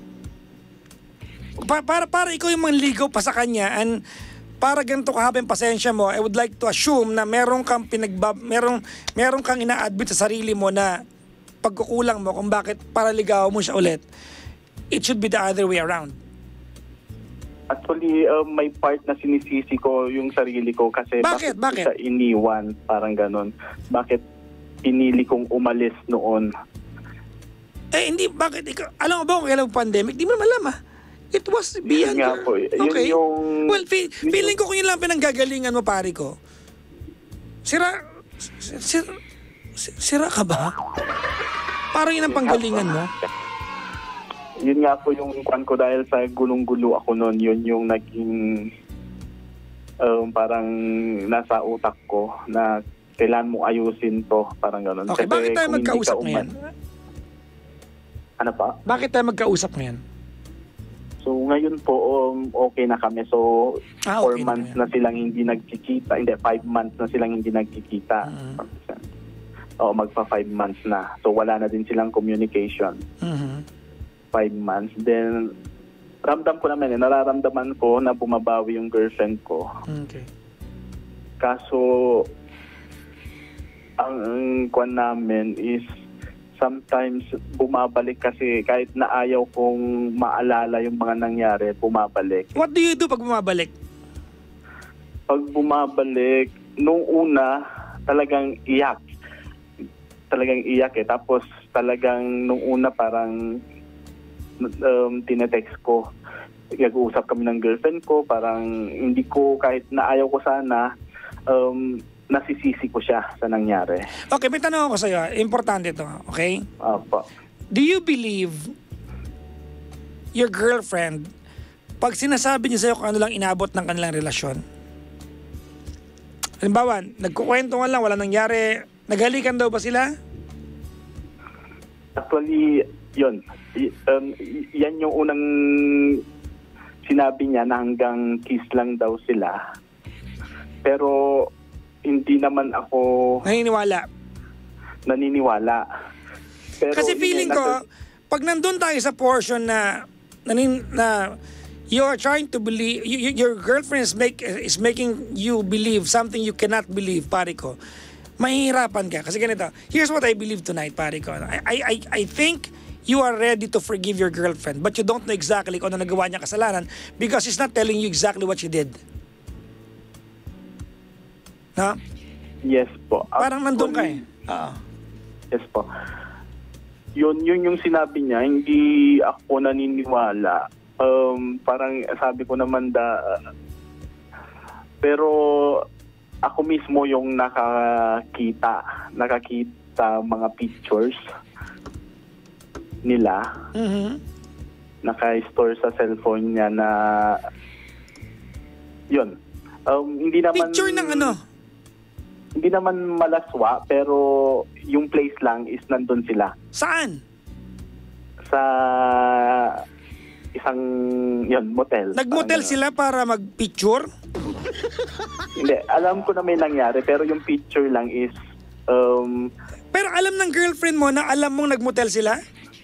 Pa para, para ikaw yung manligaw pa sa kanya and para ganito kahaba yung pasensya mo, I would like to assume na meron kang pinagba, meron, meron kang ina-admit sa sarili mo na pagkukulang mo kung bakit para ligaw mo siya ulit. It should be the other way around. Actually, uh, may part na sinisisi ko yung sarili ko kasi Bakit? Bakit? siya iniwan, parang ganun. Bakit pinili kong umalis noon? Eh, hindi, bakit ikaw, alam mo ba kung kailan pandemic? Di mo naman alam ah. It was beyond Yun nga your- po, eh. Yun Okay. yung- Well, fe- feeling ko kung yun lang pinanggagalingan mo, pare ko. Sira, sira, sira ka ba? Parang yun ang panggalingan mo. Yun nga po yung kwan ko dahil sa gulong-gulo ako noon, yun yung naging um, parang nasa utak ko na kailan mo ayusin to, parang gano'n. Okay, Kasi bakit tayo kung hindi magkausap ka ngayon? uman- Ano pa? Bakit tayo magkausap ngayon? So ngayon po, um, okay na kami. So, Ah, four okay na months yan. na, silang hindi nagkikita. Hindi, five months na silang hindi nagkikita. Mm. Oo, magpa five months na. So, wala na din silang communication. Mhm. Five months. Then, ramdam ko naman eh, nararamdaman ko na bumabawi yung girlfriend ko. Okay. Kaso, ang, ang kwan namin is sometimes bumabalik kasi kahit na ayaw kong maalala yung mga nangyari, bumabalik. What do you do pag bumabalik? Pag bumabalik, nung una, talagang iyak. Talagang iyak eh. Tapos talagang nung una parang um, tinetext ko. Nag-uusap kami ng girlfriend ko. Parang hindi ko, kahit na ayaw ko sana, um, nasisisi ko siya sa nangyari. Okay, may tanong ako sa'yo. Importante to, okay? Opo. Do you believe your girlfriend, pag sinasabi niya sa'yo kung ano lang inabot ng kanilang relasyon, halimbawa, nagkukwentuhan lang, wala nangyari, naghalikan daw ba sila? Actually, yun. Y- um, y- yan yung unang sinabi niya na hanggang kiss lang daw sila. Pero hindi naman ako Naniniwala. naniniwala. Pero Kasi yun feeling yung ko, nasa- pag nandun tayo sa portion na, nanin, na you are trying to believe, y- y- your girlfriend is, make, is making you believe something you cannot believe, pare ko, mahihirapan ka. Kasi ganito, here's what I believe tonight, pare ko. I, I, I, I think you are ready to forgive your girlfriend, but you don't know exactly kung ano nagawa niya kasalanan because she's not telling you exactly what she did. No? Yes po. Parang nandun ka eh. Actually, Oo. Yes po. Yun, yun yung sinabi niya, hindi ako naniniwala. Um, parang sabi ko naman da, pero ako mismo yung nakakita, nakakita mga pictures nila, Mhm. naka-store sa cellphone niya na, yun. Um, hindi naman... Picture ng ano? Hindi naman malaswa, pero yung place lang is nandun sila. Saan? Sa isang, yun, motel. Nagmotel Parang sila para magpicture? ganun. Hindi, alam ko na may nangyari, pero yung picture lang is, um, Pero alam ng girlfriend mo na alam mong nagmotel sila?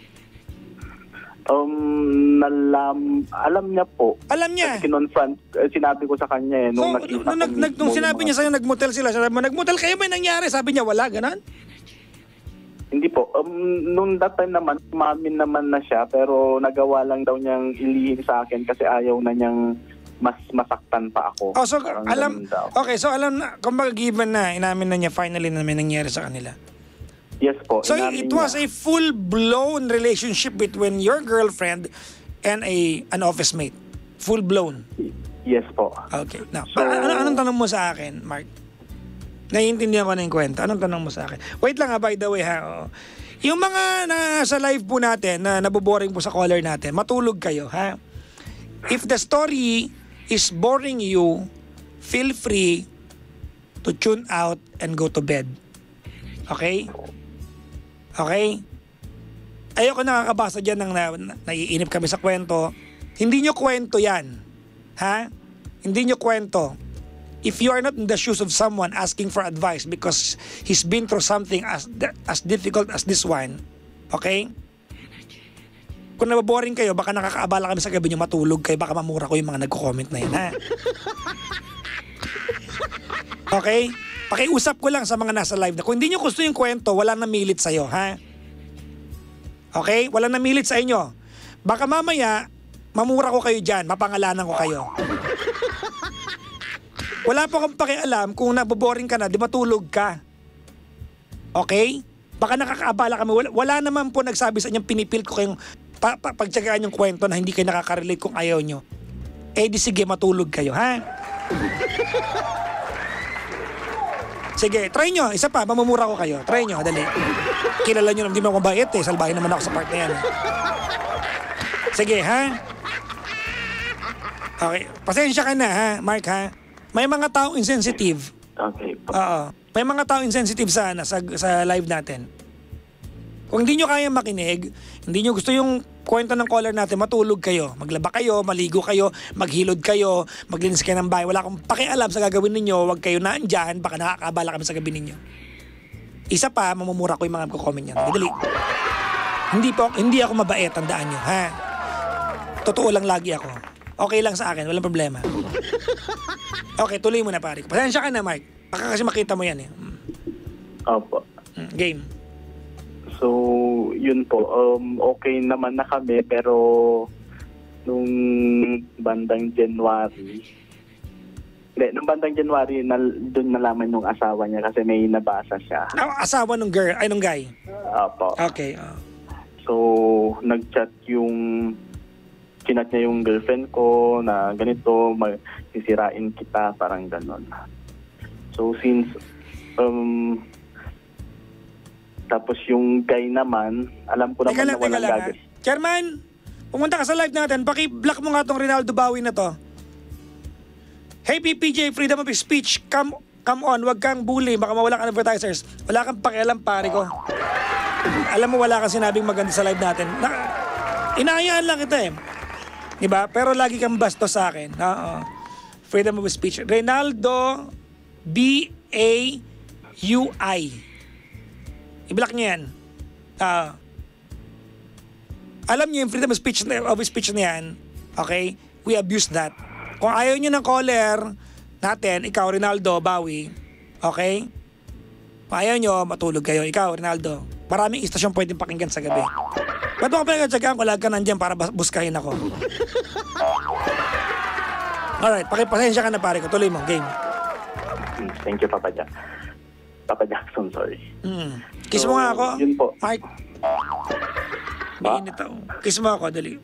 um, nalam, alam niya po. Alam niya. Kasi kinonfront, eh, sinabi ko sa kanya eh, So, nung nakita nung, ko nag, nag, mismo nung yung sinabi mga- niya sa'yo nagmotel sila, sabi mo, nagmotel kayo ba yung nangyari? Sabi niya, wala, ganon? Hindi po. Um, nung that time naman, umamin naman na siya, pero nagawa lang daw niyang ilihim sa akin kasi ayaw na niyang mas masaktan pa ako. Oh, so, Parang alam, ganun daw. okay, so alam na, kumbaga given na, inamin na niya finally na may nangyari sa kanila. Yes po. So, inamin it was niya. a full-blown relationship between your girlfriend and a an office mate. Full-blown. Yes po. Okay. Now, So- ano, anong tanong mo sa akin, Mark? Naiintindihan ko na yung kwento. Anong tanong mo sa akin? Wait lang ha, by the way ha. Oo. Yung mga nasa live po natin na naboboring po sa caller natin, matulog kayo ha. If the story is boring you, feel free to tune out and go to bed. Okay? Okay? Ayoko nakakabasa dyan ng na, na, naiinip kami sa kwento. Hindi nyo kwento yan. Ha? Hindi nyo kwento. If you are not in the shoes of someone asking for advice because he's been through something as as difficult as this one, okay? Kung nababoring kayo, baka nakakaabala kami sa gabi nyo, matulog kayo, baka mamura ko yung mga nagko-comment na yun, ha? Okay? Pakiusap ko lang sa mga nasa live na kung hindi nyo gusto yung kwento, wala namilit sa'yo, ha? Okay? Wala namilit sa inyo. Baka mamaya, mamura ko kayo dyan, mapangalanan ko kayo. Wala pa akong pakialam kung naboboring ka na, di matulog ka. Okay? Baka nakakaabala kami. Wala, wala naman po nagsabi sa inyong pinipil ko kayong pa, pa, pagtsagaan yung kwento na hindi kayo nakaka-relate kung ayaw nyo. Eh di sige, matulog kayo, ha? Sige, try nyo. Isa pa, mamumura ko kayo. Try nyo, dali. Kilala nyo naman, di mo akong bait eh. Salbahin naman ako sa part na yan. Sige, ha? Okay, pasensya ka na, ha, Mark, ha? May mga taong insensitive. Okay. Oo. May mga taong insensitive sana sa, sa live natin. Kung hindi nyo kaya makinig, hindi nyo gusto yung kwento ng caller natin, matulog kayo. Maglaba kayo, maligo kayo, maghilod kayo, maglinis kayo ng bahay. Wala akong pakialam sa gagawin ninyo. Huwag kayo naandyan, baka nakakabala kami sa gabi ninyo. Isa pa, mamumura ko yung mga comment niyan. Dali. Hindi po, hindi ako mabait, tandaan nyo, ha? Totoo lang lagi ako. Okay lang sa akin, walang problema. Okay, tuloy mo na, pare. Pasensya ka na, Mark. Baka kasi makita mo yan eh. Mm. Opo. Mm, game. So, yun po. Um, okay naman na kami, pero nung bandang January, hindi, nung bandang January, na, doon nalaman yung asawa niya kasi may nabasa siya. Ah, asawa nung girl, ay nung guy. Opo. Okay. Oh. So, nag-chat yung, kinat niya yung girlfriend ko na ganito, sisirain kita, parang ganon. So, since, um, tapos yung guy naman, alam ko Teka naman lang, na teka walang lang. gagawin. Ha? Chairman, pumunta ka sa live natin. Paki-block mo nga tong Rinaldo Bawi na to. Hey, P P J, freedom of speech. Come, come on, wag kang bully. Baka mawala ka ng advertisers. Wala kang pakialam, pare ko. alam mo wala kang sinabing maganda sa live natin. Na, inahayaan lang kita eh. Diba? Pero lagi kang basto sa akin. Oo. Freedom of speech. Reynaldo B A U I. I-block niyo yan. Uh, alam niyo yung freedom of speech, of speech na yan, okay? We abuse that. Kung ayaw niyo ng caller natin, ikaw, Rinaldo, bawi, okay? Kung ayaw niyo, matulog kayo. Ikaw, Rinaldo, maraming istasyon pwedeng pakinggan sa gabi. Ba't mo ka pinagkatsagaan kung lag ka nandyan para buskahin ako? Alright, pakipasensya ka na pare ko. Tuloy mo, game. Thank you, Papa Jack. Papa Jackson, sorry. Mm. Kiss So, mo nga ako. yun po. Mike. Mainit ako. Kiss mo ako, dali.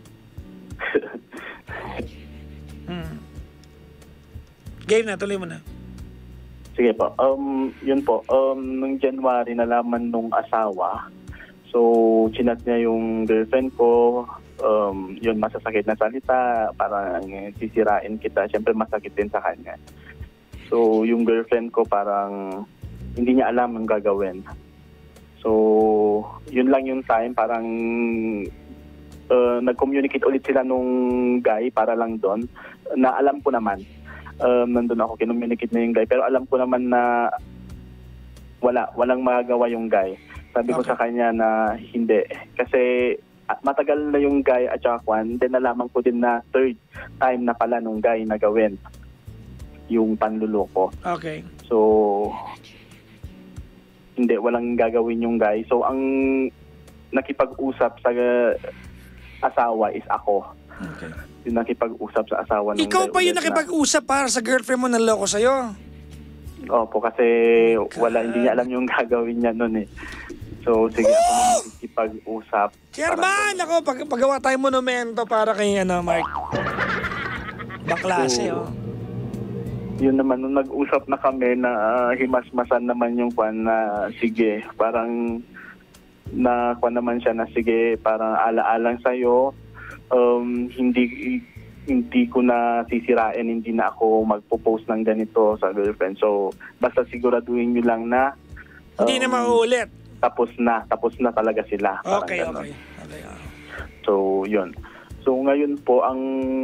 mm. Game na, tuloy mo na. Sige po. Um, yun po. Um, nung January, nalaman nung asawa. So, chinat niya yung girlfriend ko. Um, yun, masasakit na salita. Parang sisirain kita. Siyempre, masakit din sa kanya. So, yung girlfriend ko parang hindi niya alam ang gagawin. So, yun lang yung time. Parang uh, nag-communicate ulit sila nung guy para lang doon. Na alam ko naman. Um, nandun ako, kinommunicate na yung guy. Pero alam ko naman na wala. Walang magagawa yung guy. Sabi ko Okay. sa kanya na hindi. Kasi matagal na yung guy at saka kwan. Then nalaman ko din na third time na pala nung guy na gawin yung panluloko. Okay. So, hindi, walang gagawin yung guy. So, ang nakipag-usap sa uh, asawa is ako. Okay. Yung nakipag-usap sa asawa ng Ikaw guy pa yung ulit na- nakipag-usap para sa girlfriend mo na loko sa'yo. Opo, kasi wala, hindi niya alam yung gagawin niya nun eh. So, sige, ako na nakipag-usap. Chairman, ako, pag, paggawa tayo monumento para kay, ano, Mark. Baklase, So, oh. Yun naman, nung nag-usap na kami na uh, himasmasan naman yung kwan na sige, parang na kwan naman siya na sige, parang ala-alang sa'yo, um, hindi hindi ko na sisirain, hindi na ako magpo-post ng ganito sa girlfriend. So, basta siguraduhin nyo lang na um, Hindi na mauulit. tapos na, tapos na talaga sila. Parang Okay, ganon. okay. Okay, ah. So, yun. So, ngayon po, ang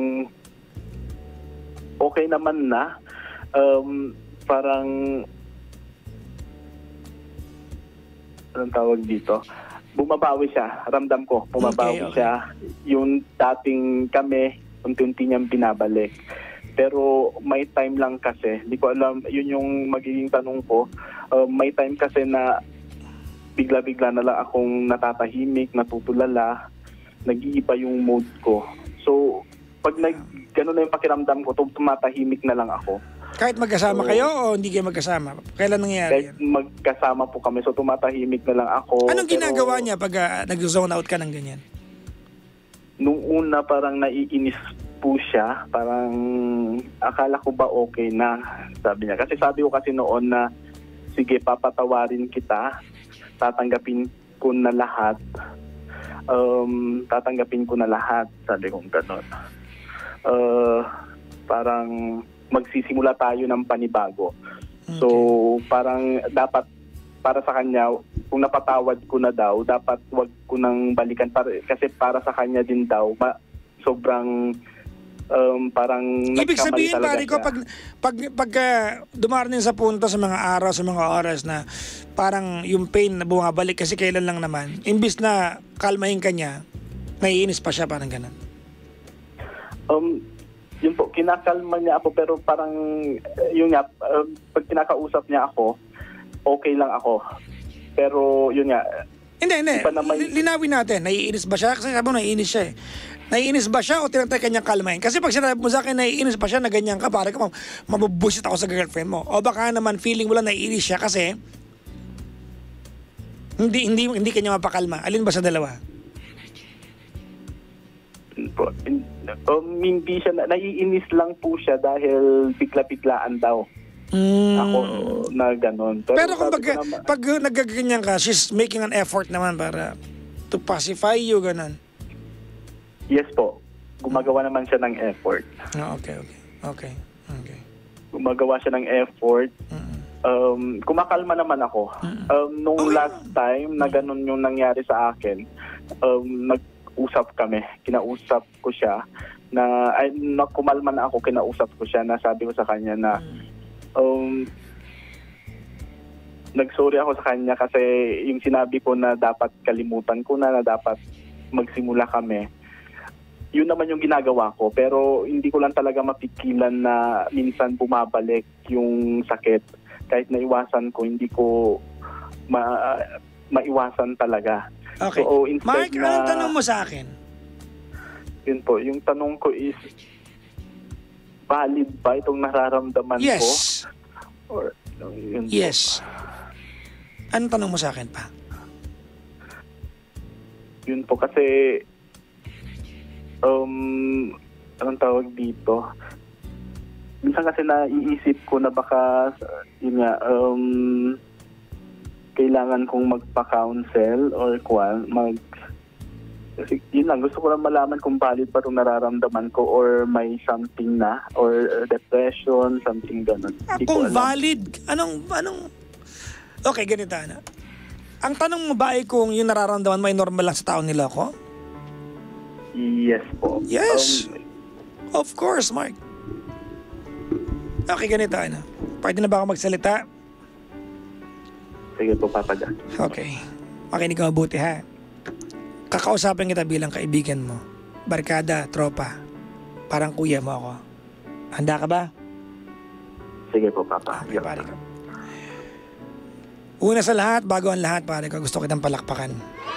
okay naman na, um, parang, anong tawag dito? Bumabawi siya. Ramdam ko, bumabawi Okay, okay. siya. Yung dating kami, unti-unti niyang binabalik. Pero may time lang kasi, hindi ko alam, yun yung magiging tanong ko, uh, may time kasi na bigla-bigla na lang akong natatahimik, natutulala, nag-iiba yung mood ko. So, pag nag, gano'n na yung pakiramdam ko, tum- tumatahimik na lang ako. Kahit magkasama So, kayo o hindi kayo magkasama? Kailan nangyayari Kahit yan? magkasama po kami, so tumatahimik na lang ako. Anong Pero ginagawa niya pag uh, nag-zone out ka ng ganyan? Nung una parang naiinis po siya, parang akala ko ba okay na, sabi niya. Kasi sabi ko kasi noon na, sige, papatawarin kita, tatanggapin ko na lahat, um, tatanggapin ko na lahat, sabi kong gano'n. Uh, parang magsisimula tayo ng panibago. So, parang dapat para sa kanya, kung napatawad ko na daw, dapat wag ko nang balikan. Para, kasi para sa kanya din daw, ma, sobrang um, parang Ibig nagkamali sabihin, talaga pare ko, siya. pag, pag, pag uh, dumarating sa punto sa mga araw, sa mga oras na parang yung pain na bumabalik kasi kailan lang naman, imbis na kalmahin ka niya, naiinis pa siya, parang ganun. Um, yun po, kinakalma niya ako pero parang eh, yun nga, uh, pag kinakausap niya ako, okay lang ako. Pero yun nga, Hindi, hindi. Iba naman- Li- Linawin natin, naiinis ba siya? Kasi sabi mo, naiinis siya eh. Naiinis ba siya o tinatry kanyang kalmahin? Kasi pag sinabi mo sa akin, naiinis ba siya na ganyan ka, pare ka, mabubusit ako sa girlfriend mo. O baka naman feeling mo lang naiinis siya kasi hindi hindi hindi kanya mapakalma. Alin ba sa dalawa? po, in- um, hindi siya, na- naiinis lang po siya dahil bigla-biglaan daw Mm. ako na ganun. Pero kung sabi pag, ko naman, pag nagaganyan ka, she's making an effort naman para to pacify you, ganun. yes po, gumagawa naman siya ng effort. Oh, okay, okay. Okay. Okay. Gumagawa siya ng effort. Mm. um, kumakalma naman ako. Um, nung Okay. last time na ganun yung nangyari sa akin, um, nag-usap kami. Kinausap ko siya na, ay, nakumalma na ako, kinausap ko siya na sabi ko sa kanya na um, nagsorry ako sa kanya kasi yung sinabi ko na dapat kalimutan ko na, na dapat magsimula kami. Yun naman yung ginagawa ko, pero hindi ko lang talaga mapigilan na minsan bumabalik yung sakit. Kahit naiwasan ko, hindi ko ma maiwasan talaga. Okay. So, instead Mark, na, anong tanong mo sa akin? Yun po, yung tanong ko is, valid ba itong nararamdaman ko? Yes. Or, yun po. Yes. Anong tanong mo sa akin pa? Yun po kasi, um, anong tawag dito? Minsan kasi naiisip ko na baka, yun nga, um, kailangan kong magpa-counsel or kwan, mag, kasi yun lang, gusto ko lang malaman kung valid pa itong nararamdaman ko or may something na, or uh, depression, something ganun. Ah, Hindi ko kung alam. valid, anong, anong, okay, ganito na. Ang tanong mo ba ay kung yung nararamdaman mo ay normal lang sa tao nila ko? Yes po. Yes. Um, Of course, Mark. Okay, ganito na. Pwede na ba ako magsalita? sige po, Papa Jack. Okay. Makinig ka mabuti ha. Kakausapin kita bilang kaibigan mo. Barkada, tropa. Parang kuya mo ako. Handa ka ba? Sige po, Papa. Okay, pare ko. Una sa lahat, bago ang lahat, pare ko, gusto kitang palakpakan.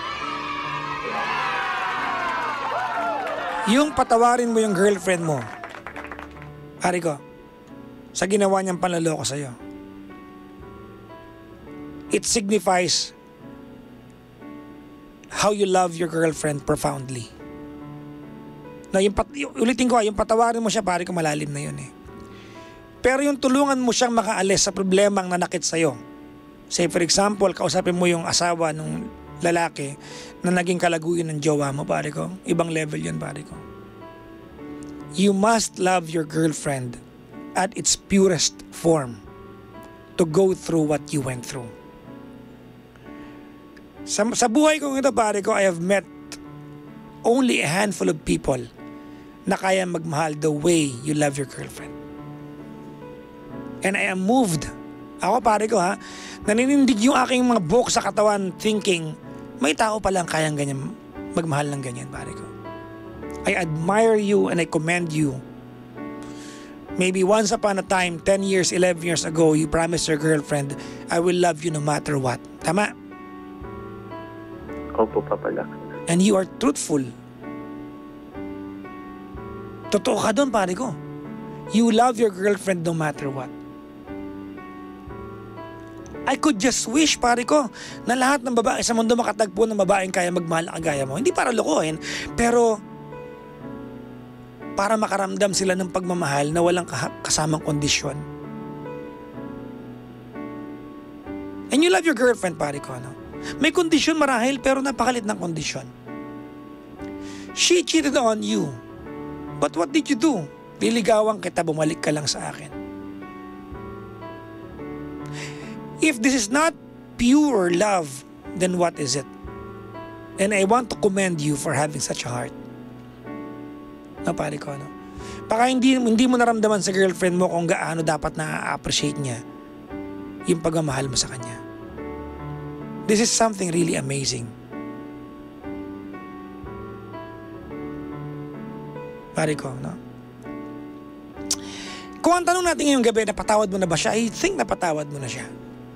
Yung patawarin mo yung girlfriend mo, pare ko, sa ginawa niyang panloloko sa'yo, it signifies how you love your girlfriend profoundly. Na yung, pat, yung ulitin ko, yung patawarin mo siya, pare ko, malalim na yun eh. Pero yung tulungan mo siyang makaalis sa problemang nanakit sa'yo. Say for example, kausapin mo yung asawa ng lalaki na naging kalaguyan ng jowa mo, pare ko. Ibang level yun, pare ko. You must love your girlfriend at its purest form to go through what you went through. Sa, sa buhay ko ito, pare ko, I have met only a handful of people na kaya magmahal the way you love your girlfriend. And I am moved. Ako, pare ko ha, naninindig yung aking mga buhok sa katawan thinking, may tao palang kayang ganyan, magmahal ng ganyan, pare ko. I admire you and I commend you. Maybe once upon a time, ten years, eleven years ago, you promised your girlfriend, I will love you no matter what. Tama? Opo, Papa Jack. And you are truthful. Totoo ka doon, pare ko. You love your girlfriend no matter what. I could just wish, pare ko, na lahat ng babae sa mundo makatagpo ng babaeng kaya magmahal na kagaya mo. Hindi para lokohin, pero para makaramdam sila ng pagmamahal na walang kasamang kondisyon. And you love your girlfriend, pare ko, no? May kondisyon marahil, pero napakalit ng kondisyon. She cheated on you. But what did you do? Liligawan kita, bumalik ka lang sa akin. If this is not pure love, then what is it? And I want to commend you for having such a heart. No, pare ko, no? Baka hindi, hindi mo naramdaman sa girlfriend mo kung gaano dapat na-appreciate niya yung pagmamahal mo sa kanya. This is something really amazing. Pare ko, no? Kung ang tanong natin ngayong gabi, napatawad mo na ba siya? I think napatawad mo na siya.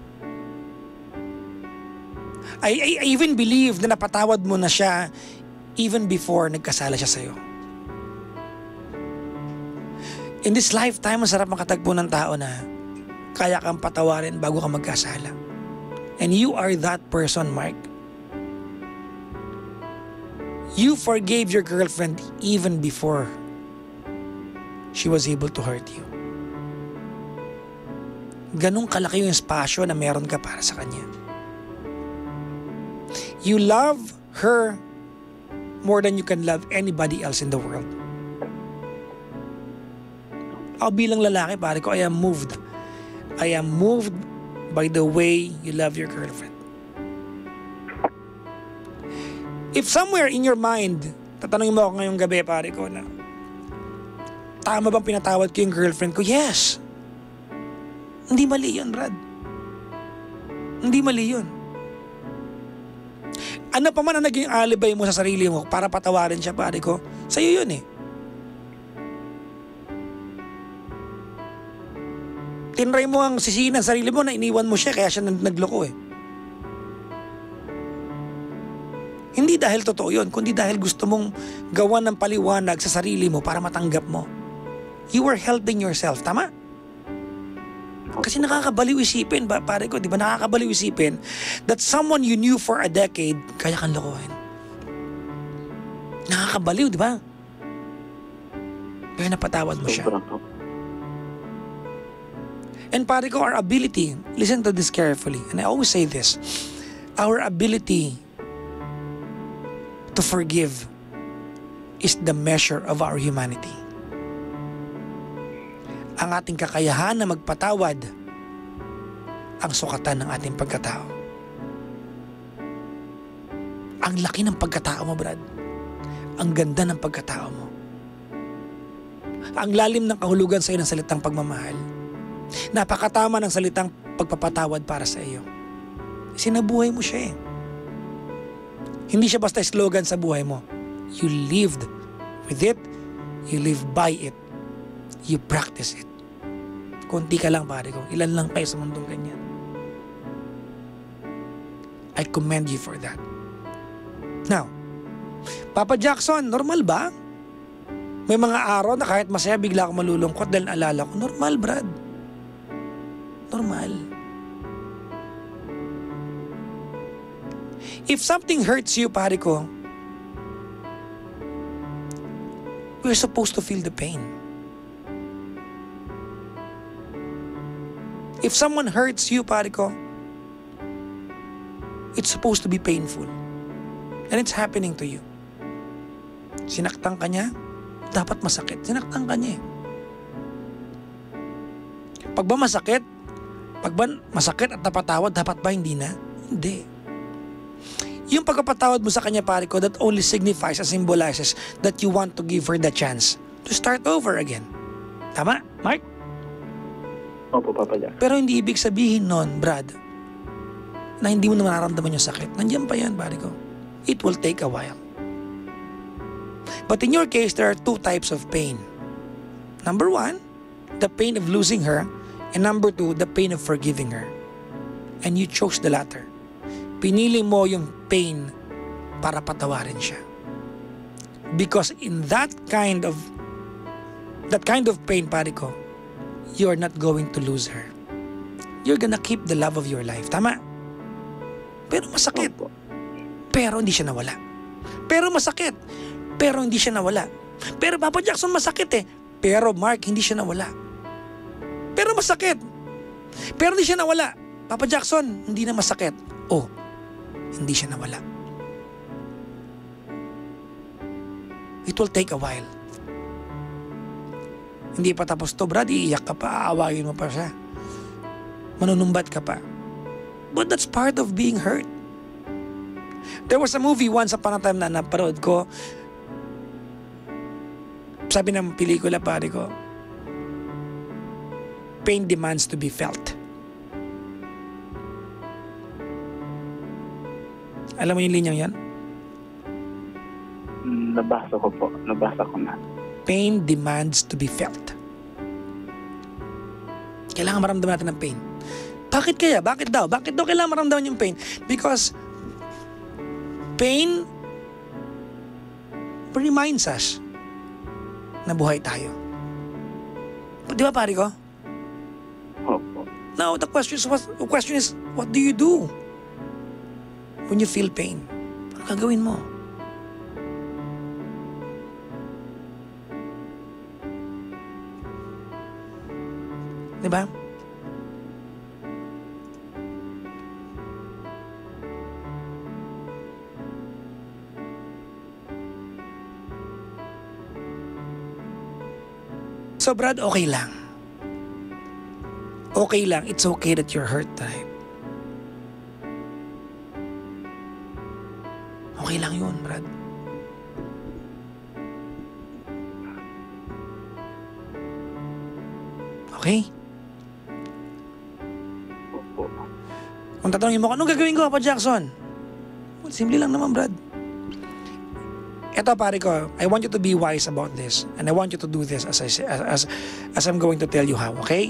I, I, I even believe na napatawad mo na siya even before nagkasala siya sa'yo. In this lifetime, masarap makatagpo ng tao na kaya kang patawarin bago ka magkasala. And you are that person, Mark. You forgave your girlfriend even before she was able to hurt you. Ganong kalaki yung espasyo na meron ka para sa kanya. You love her more than you can love anybody else in the world. Ako bilang lalaki, pare ko, I am moved. I am moved by the way you love your girlfriend. If somewhere in your mind, tatanungin mo ako ngayong gabi, pare ko, na tama bang pinatawad ko yung girlfriend ko? Yes. Hindi mali yun, Brad. Hindi mali yun. Ano pa man ang naging alibay mo sa sarili mo para patawarin siya, pare ko, sa'yo yun eh. Tinry mo ang sisihin ng sarili mo na iniwan mo siya kaya siya nagloko eh. Hindi dahil totoo yun, kundi dahil gusto mong gawan ng paliwanag sa sarili mo para matanggap mo. You were helping yourself, tama? Kasi nakakabaliw isipin, ba, pare ko, di ba nakakabaliw isipin that someone you knew for a decade, kaya kang lokohin. Nakakabaliw, di ba? Kaya napatawad mo siya. And pare ko, our ability, listen to this carefully, and I always say this, our ability to forgive is the measure of our humanity. Ang ating kakayahan na magpatawad ang sukatan ng ating pagkatao. Ang laki ng pagkatao mo, Brad. Ang ganda ng pagkatao mo. Ang lalim ng kahulugan sa iyo ng salitang pagmamahal. Napakatama ng salitang pagpapatawad para sa iyo. Sinabuhay mo siya eh. Hindi siya basta slogan sa buhay mo. You lived with it. You live by it. You practice it. Kunti ka lang, pare ko. Ilan lang kayo sa mundong ganyan. I commend you for that. Now, Papa Jackson, normal ba? May mga araw na kahit masaya bigla ako malulungkot dahil alala ko. Normal, Brad. Normal. If something hurts you, pare ko, we're supposed to feel the pain. If someone hurts you, pare ko, it's supposed to be painful. And it's happening to you. Sinaktan ka niya, dapat masakit. Sinaktan ka niya eh. Pag ba masakit, pag ba masakit at napatawad, dapat ba hindi na? Hindi. Yung pagkapatawad mo sa kanya, pare ko, that only signifies and symbolizes that you want to give her the chance to start over again. Tama, Mark? Opo, Papa Jack. Pero hindi ibig sabihin nun, Brad, na hindi mo na mararamdaman yung sakit. Nandiyan pa yan, pare ko. It will take a while. But in your case, there are two types of pain. Number one, the pain of losing her. And number two, the pain of forgiving her. And you chose the latter. Pinili mo yung pain para patawarin siya. Because in that kind of that kind of pain, pare ko, you're not going to lose her. You're gonna keep the love of your life. Tama? Pero masakit. Pero hindi siya nawala. Pero masakit. Pero hindi siya nawala. Pero Papa Jackson, masakit eh. Pero Mark, hindi siya nawala. Pero masakit. Pero hindi siya nawala. Papa Jackson, hindi na masakit. Oh, hindi siya nawala. It will take a while. Hindi pa tapos to, Brad. Iiyak ka pa, aawayin mo pa siya. Manunumbat ka pa. But that's part of being hurt. There was a movie once upon a time na naparod ko. Sabi ng pelikula, pare ko, pain demands to be felt. Alam mo yung linyang yan? Nabasa ko po. Nabasa ko na. Pain demands to be felt. Kailangan maramdaman natin ng pain. Bakit kaya? Bakit daw? Bakit daw kailangan maramdaman yung pain? Because pain reminds us na buhay tayo. Di ba, pare ko? Opo. Now, the question is, what, the question is, what do you do when you feel pain? Ano gagawin mo? Di ba? So Brad, okay lang. Okay lang. It's okay that you're hurt type. Okay lang yun, Brad. Okay? Opo. Kung tatanungin mo, anong gagawin ko, Papa Jackson? Well, simple lang naman, Brad. Eto, pare ko, I want you to be wise about this. And I want you to do this as, I, as, as, as I'm going to tell you how, okay?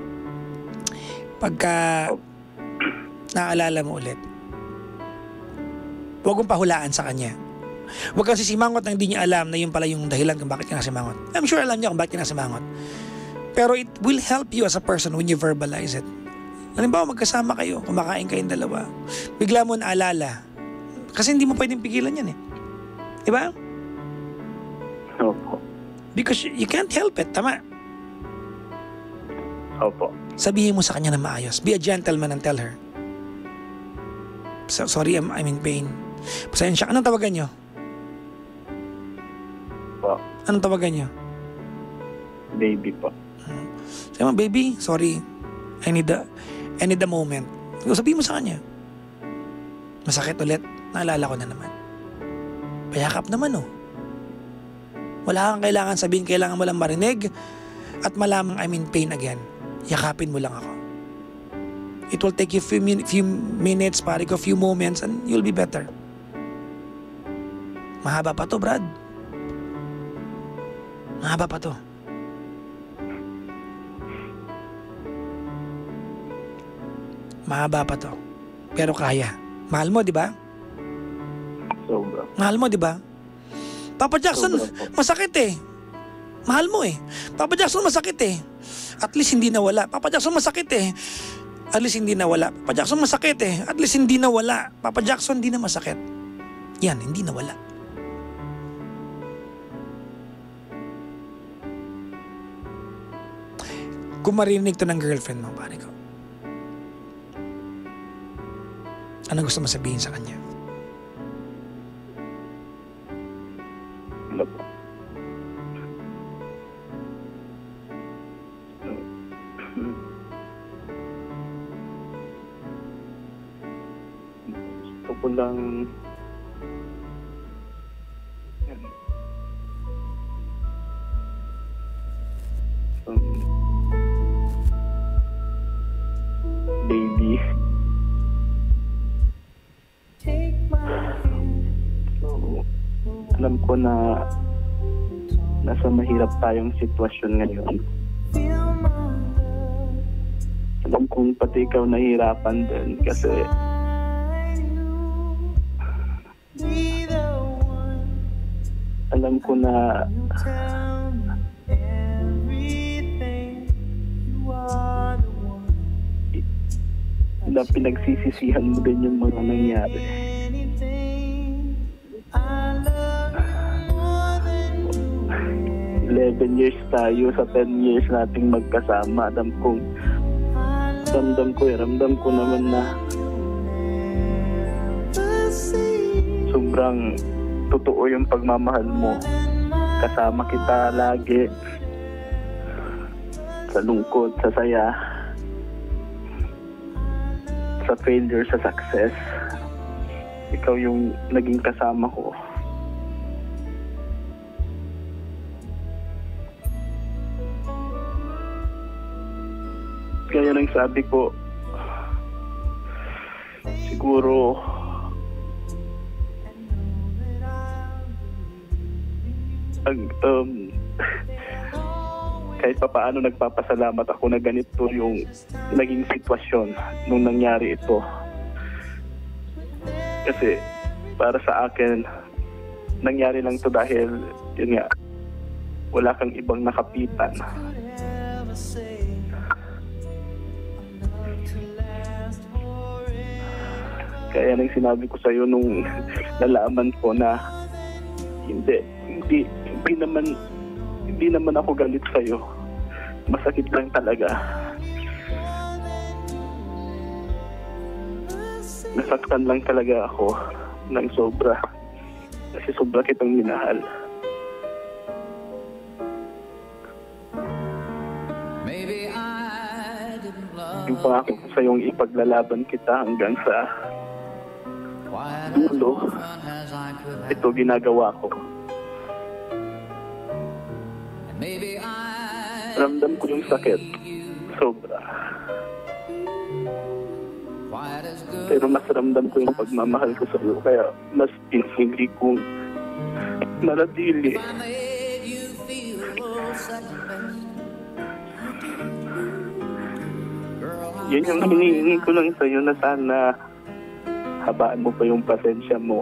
Pagka naalala mo ulit, huwag mong pahulaan sa kanya. Huwag kang sisimangot na hindi niya alam na yun pala yung dahilan kung bakit ka nasimangot. I'm sure alam niya kung bakit ka nasimangot. Pero it will help you as a person when you verbalize it. Halimbawa, magkasama kayo, kumakain kayong dalawa. Bigla mo naalala. Kasi hindi mo pwedeng pigilan yan eh. Diba? Opo. Because you can't help it, tama? Opo. Sabihin mo sa kanya na maayos. Be a gentleman and tell her. So, sorry, I'm, I'm in pain. Pasensya. Anong tawagan nyo? Po. Anong tawagan nyo? Baby po. Sabi mo, baby, sorry. I need a, I need a moment. Sabihin mo sa kanya. Masakit ulit. Naalala ko na naman. Payakap naman, oh. Wala kang kailangan sabihin. Kailangan mo lang marinig at malamang I'm in pain again. Yakapin mo lang ako. It will take you few, min- few minutes, pare ko, few moments, and you'll be better. Mahaba pa to, Brad. Mahaba pa to. Mahaba pa to. Pero kaya. Mahal mo, di ba? Sobra. Mahal mo, di ba? Papa Jackson, Sobra po. masakit eh. Mahal mo eh. Papa Jackson, masakit eh. At least hindi nawala. Papa Jackson, masakit eh. At least hindi nawala. Papa Jackson, masakit eh. At least hindi nawala. Papa Jackson, hindi na masakit. Yan, hindi nawala. Kung marinig to ng girlfriend mo, pare ko, ano gusto mo sabihin sa kanya? Ano po? Gusto ko lang um, baby. So, alam ko na nasa mahirap tayong sitwasyon ngayon. Alam kong pati ikaw nahihirapan din kasi alam ko na na pinagsisisihan mo din yung mga nangyari. eleven years tayo, sa ten years nating magkasama. Alam kong, ramdam ko eh, ramdam ko naman na sobrang totoo yung pagmamahal mo. Kasama kita lagi. Sa lungkot, sa saya. Sa failure, sa success. Ikaw yung naging kasama ko. Kaya nang sabi ko, siguro ang um, kahit pa paano nagpapasalamat ako na ganito yung naging sitwasyon nung nangyari ito. Kasi para sa akin, nangyari lang to dahil yun nga, wala kang ibang nakapitan. Kaya nang sinabi ko sa'yo nung nalaman ko na hindi, hindi, hindi naman, hindi naman ako galit sa'yo. Masakit lang talaga. Nasaktan lang talaga ako ng sobra. Kasi sobra kitang minahal. Maybe I didn't Yung pangako ko sa'yong ipaglalaban kita hanggang sa dulo, ito ginagawa ko. Ramdam ko yung sakit. Sobra. Pero mas ramdam ko yung pagmamahal ko sa'yo. Kaya mas pinili kong manatili. Yan yung hinihingi ko lang sa'yo na sana habaan mo pa yung pasensya mo.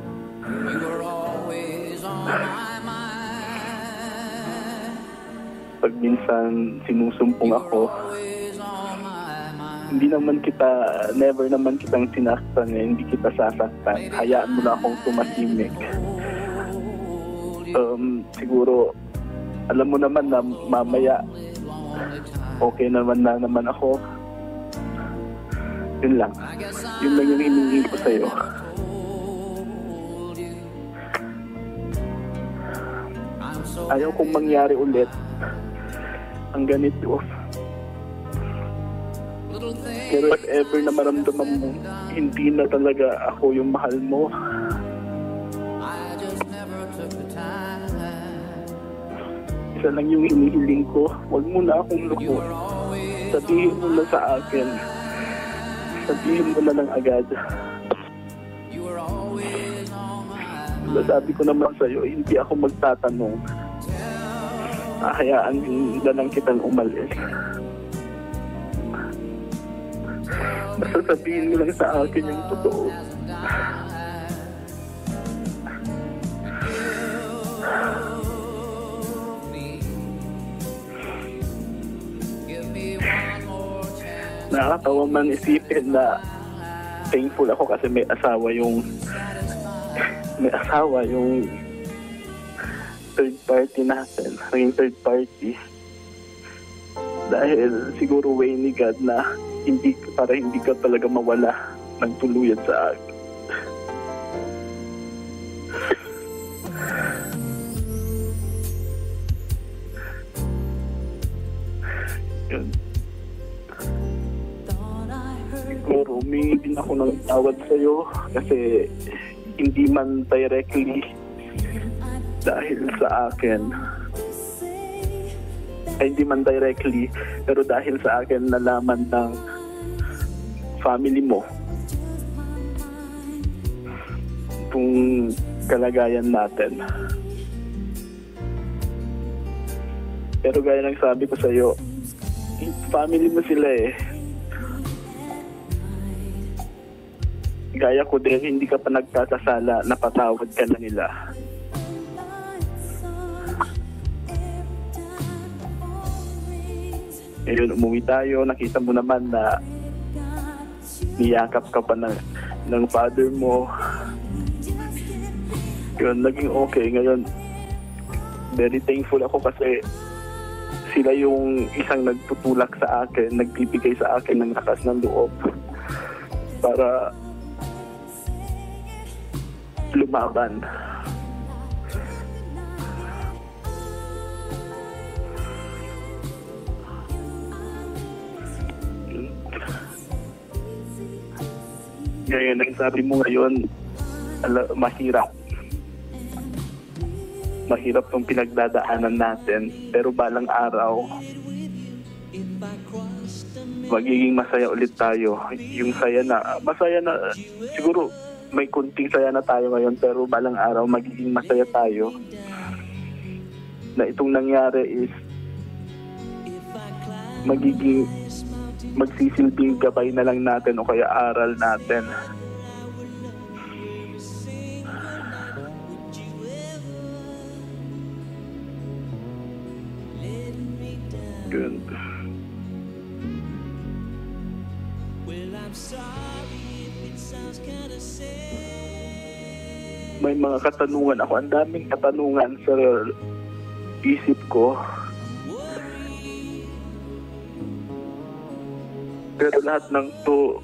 Pag minsan sinusumpong ako, hindi naman kita, never naman kitang sinaktan eh, hindi kita sasaktan. Hayaan mo na akong tumahimik. Um, siguro, alam mo naman na mamaya, okay naman na naman ako. Yun lang. Yun lang yung hinihingi ko sa'yo. Ayaw kong mangyari ulit ang ganito. Pero if ever na maramdaman mo, hindi na talaga ako yung mahal mo. Isa lang yung hinihiling ko. Huwag mo na akong lukot. Sabihin mo na sa akin. Sabihin mo na lang agad. Sabi ko naman sa'yo, hindi ako magtatanong. Ahayaan na lang kitang umalis. Basta sabihin mo lang sa akin yung totoo. Nakakatawa man isipin na thankful ako kasi may asawa yung may asawa yung third party natin, yung third party. Dahil siguro way ni God na hindi, para hindi ka talaga mawala ng tuluyan sa akin. Yun. Siguro humingi din ako ng tawad sa'yo kasi hindi man directly dahil sa akin ay hindi man directly pero dahil sa akin nalaman ng family mo itong kalagayan natin. Pero gaya ng sabi ko sa'yo, family mo sila eh. Gaya ko din, hindi ka pa nagkasasala, napatawad ka na nila. Ngayon, umuwi tayo, nakita mo naman na niyakap ka pa ng, ng father mo. Yun, naging okay. Ngayon, very thankful ako kasi sila yung isang nagtutulak sa akin, nagbibigay sa akin ng lakas ng loob para lumaban. Ngayon, ang sabi mo ngayon, ala, mahirap. Mahirap tong pinagdadaanan natin. Pero balang araw, magiging masaya ulit tayo. Yung saya na, masaya na, siguro may kunting saya na tayo ngayon, pero balang araw, magiging masaya tayo. Na itong nangyari is, magiging magsisilbing gabay na lang natin o kaya aral natin. Good. May mga katanungan ako. Ang daming katanungan sa isip ko. Pero lahat ng to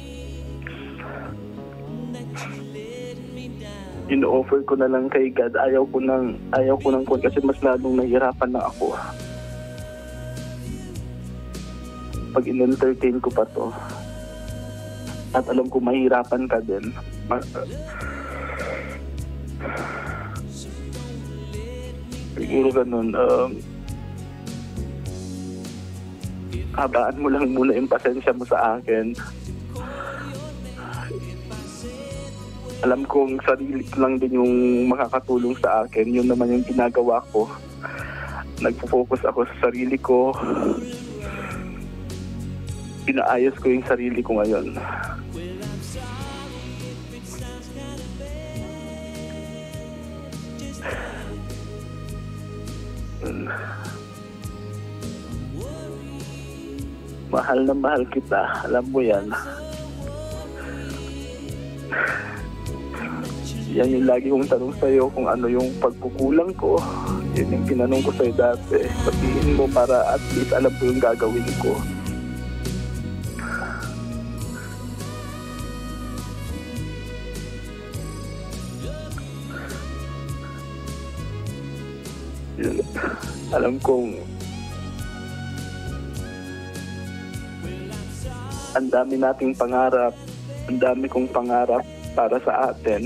in-offer ko na lang kay God. Ayaw ko nang ayaw ko nang kasi mas lalong nahihirapan na ako. pag in-entertain ko pa to, at alam ko mahirapan ka din, ma- siguro ganun, um, habaan mo lang muna yung pasensya mo sa akin. Alam kong sarili ko lang din yung makakatulong sa akin. Yun naman yung ginagawa ko. Nagpo-focus ako sa sarili ko. Pinaayos ko yung sarili ko ngayon. Hmm. Mahal na mahal kita. Alam mo yan. Yan yung lagi kong tanong sa'yo kung ano yung pagkukulang ko. Yan yung tinanong ko sa'yo dati. Sabihin mo para at least alam ko yung gagawin ko. Yun. Alam kong ang dami nating pangarap. Ang dami kong pangarap para sa atin.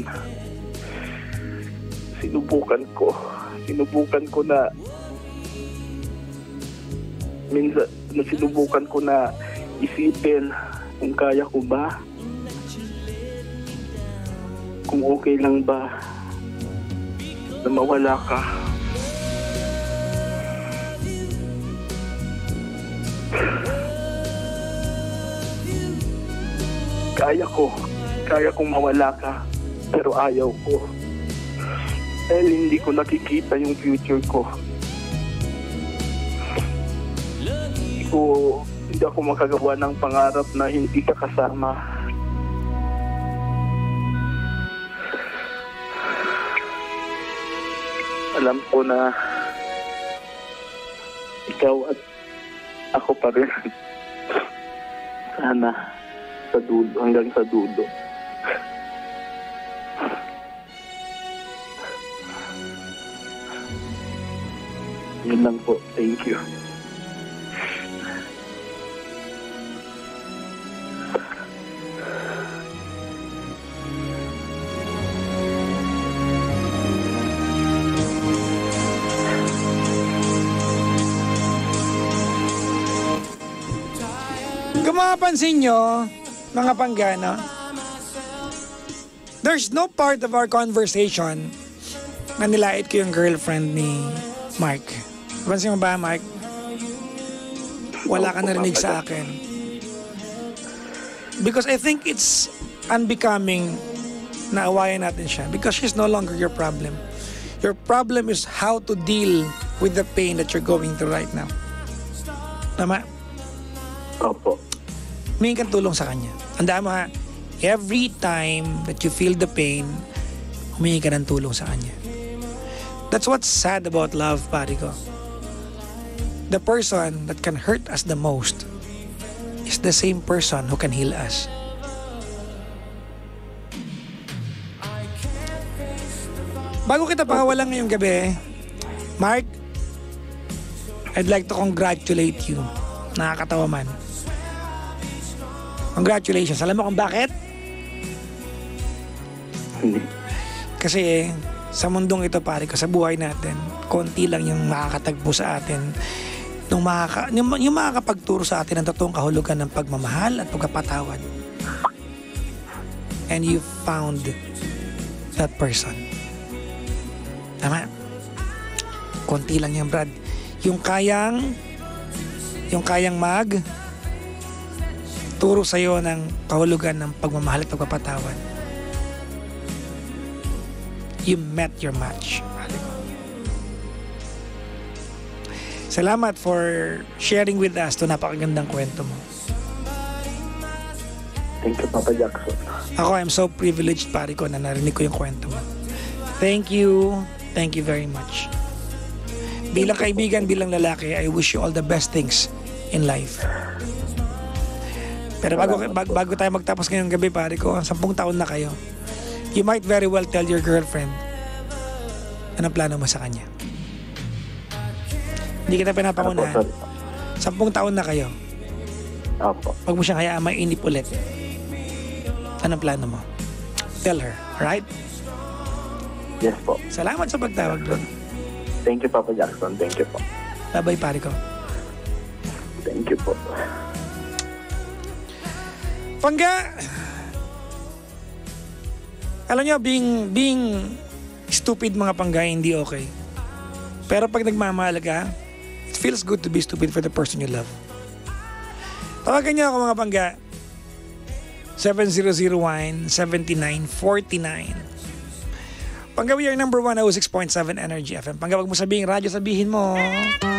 Sinubukan ko. Sinubukan ko na minsan na sinubukan ko na isipin kung kaya ko ba. Kung okay lang ba na mawala ka. Kaya ko. Kaya kong mawala ka. Pero ayaw ko. Dahil hindi ko nakikita yung future ko. Hindi ko, hindi ako makagawa ng pangarap na hindi ka kasama. Alam ko na ikaw at ako pa rin. Sana sa dulo, hanggang sa dulo. Yun lang po. Thank you. Kung mapapansin nyo, mga panggana, there's no part of our conversation na nilait ko yung girlfriend ni Mark. Pansin mo ba, Mark? Wala ka narinig sa akin. Because I think it's unbecoming na awayan natin siya. Because she's no longer your problem. Your problem is how to deal with the pain that you're going through right now. Tama? Opo. Humingi kang tulong sa kanya. Tandaan mo ha, every time that you feel the pain, humingi ka ng tulong sa kanya. That's what's sad about love, pare ko. The person that can hurt us the most is the same person who can heal us. Bago kita pakawalan ngayong gabi, Mark, I'd like to congratulate you. Nakakatawa man. Congratulations. Alam mo kung bakit? Hindi. Kasi sa mundong ito, pare ko, sa buhay natin, konti lang yung makakatagpo sa atin, yung, makaka, yung, yung makakapagturo sa atin ng totoong kahulugan ng pagmamahal at pagkapatawad. And you found that person. Tama? Konti lang yan, Brad. Yung kayang, yung kayang mag, turo sa'yo ng kahulugan ng pagmamahal at pagpapatawad. You met your match. Salamat for sharing with us to napakagandang kwento mo. Thank you, Papa Jackson. Ako, I'm so privileged, pare ko, na narinig ko yung kwento mo. Thank you. Thank you very much. Bilang kaibigan, bilang lalaki, I wish you all the best things in life. Pero bago, bago, bago tayo magtapos ngayong gabi, pare ko, sampung taon na kayo. You might very well tell your girlfriend anong plano mo sa kanya. Hindi kita pinapangunahan. Sampung taon na kayo. Opo. Huwag mo siyang hayaan mainip ulit. Anong plano mo? Tell her, right? Yes po. Salamat sa pagtawag doon. Thank you, Papa Jackson. Thank you po. Bye-bye, pare ko. Thank you po. Pangga! Alam niyo, being, being stupid mga pangga, hindi okay. Pero pag nagmamahal ka, it feels good to be stupid for the person you love. Tawagan niyo ako mga pangga. seven zero zero one, seven nine four nine. Pangga, we are number one oh six point seven Energy F M. Pangga, wag mo sabihin radyo, sabihin mo.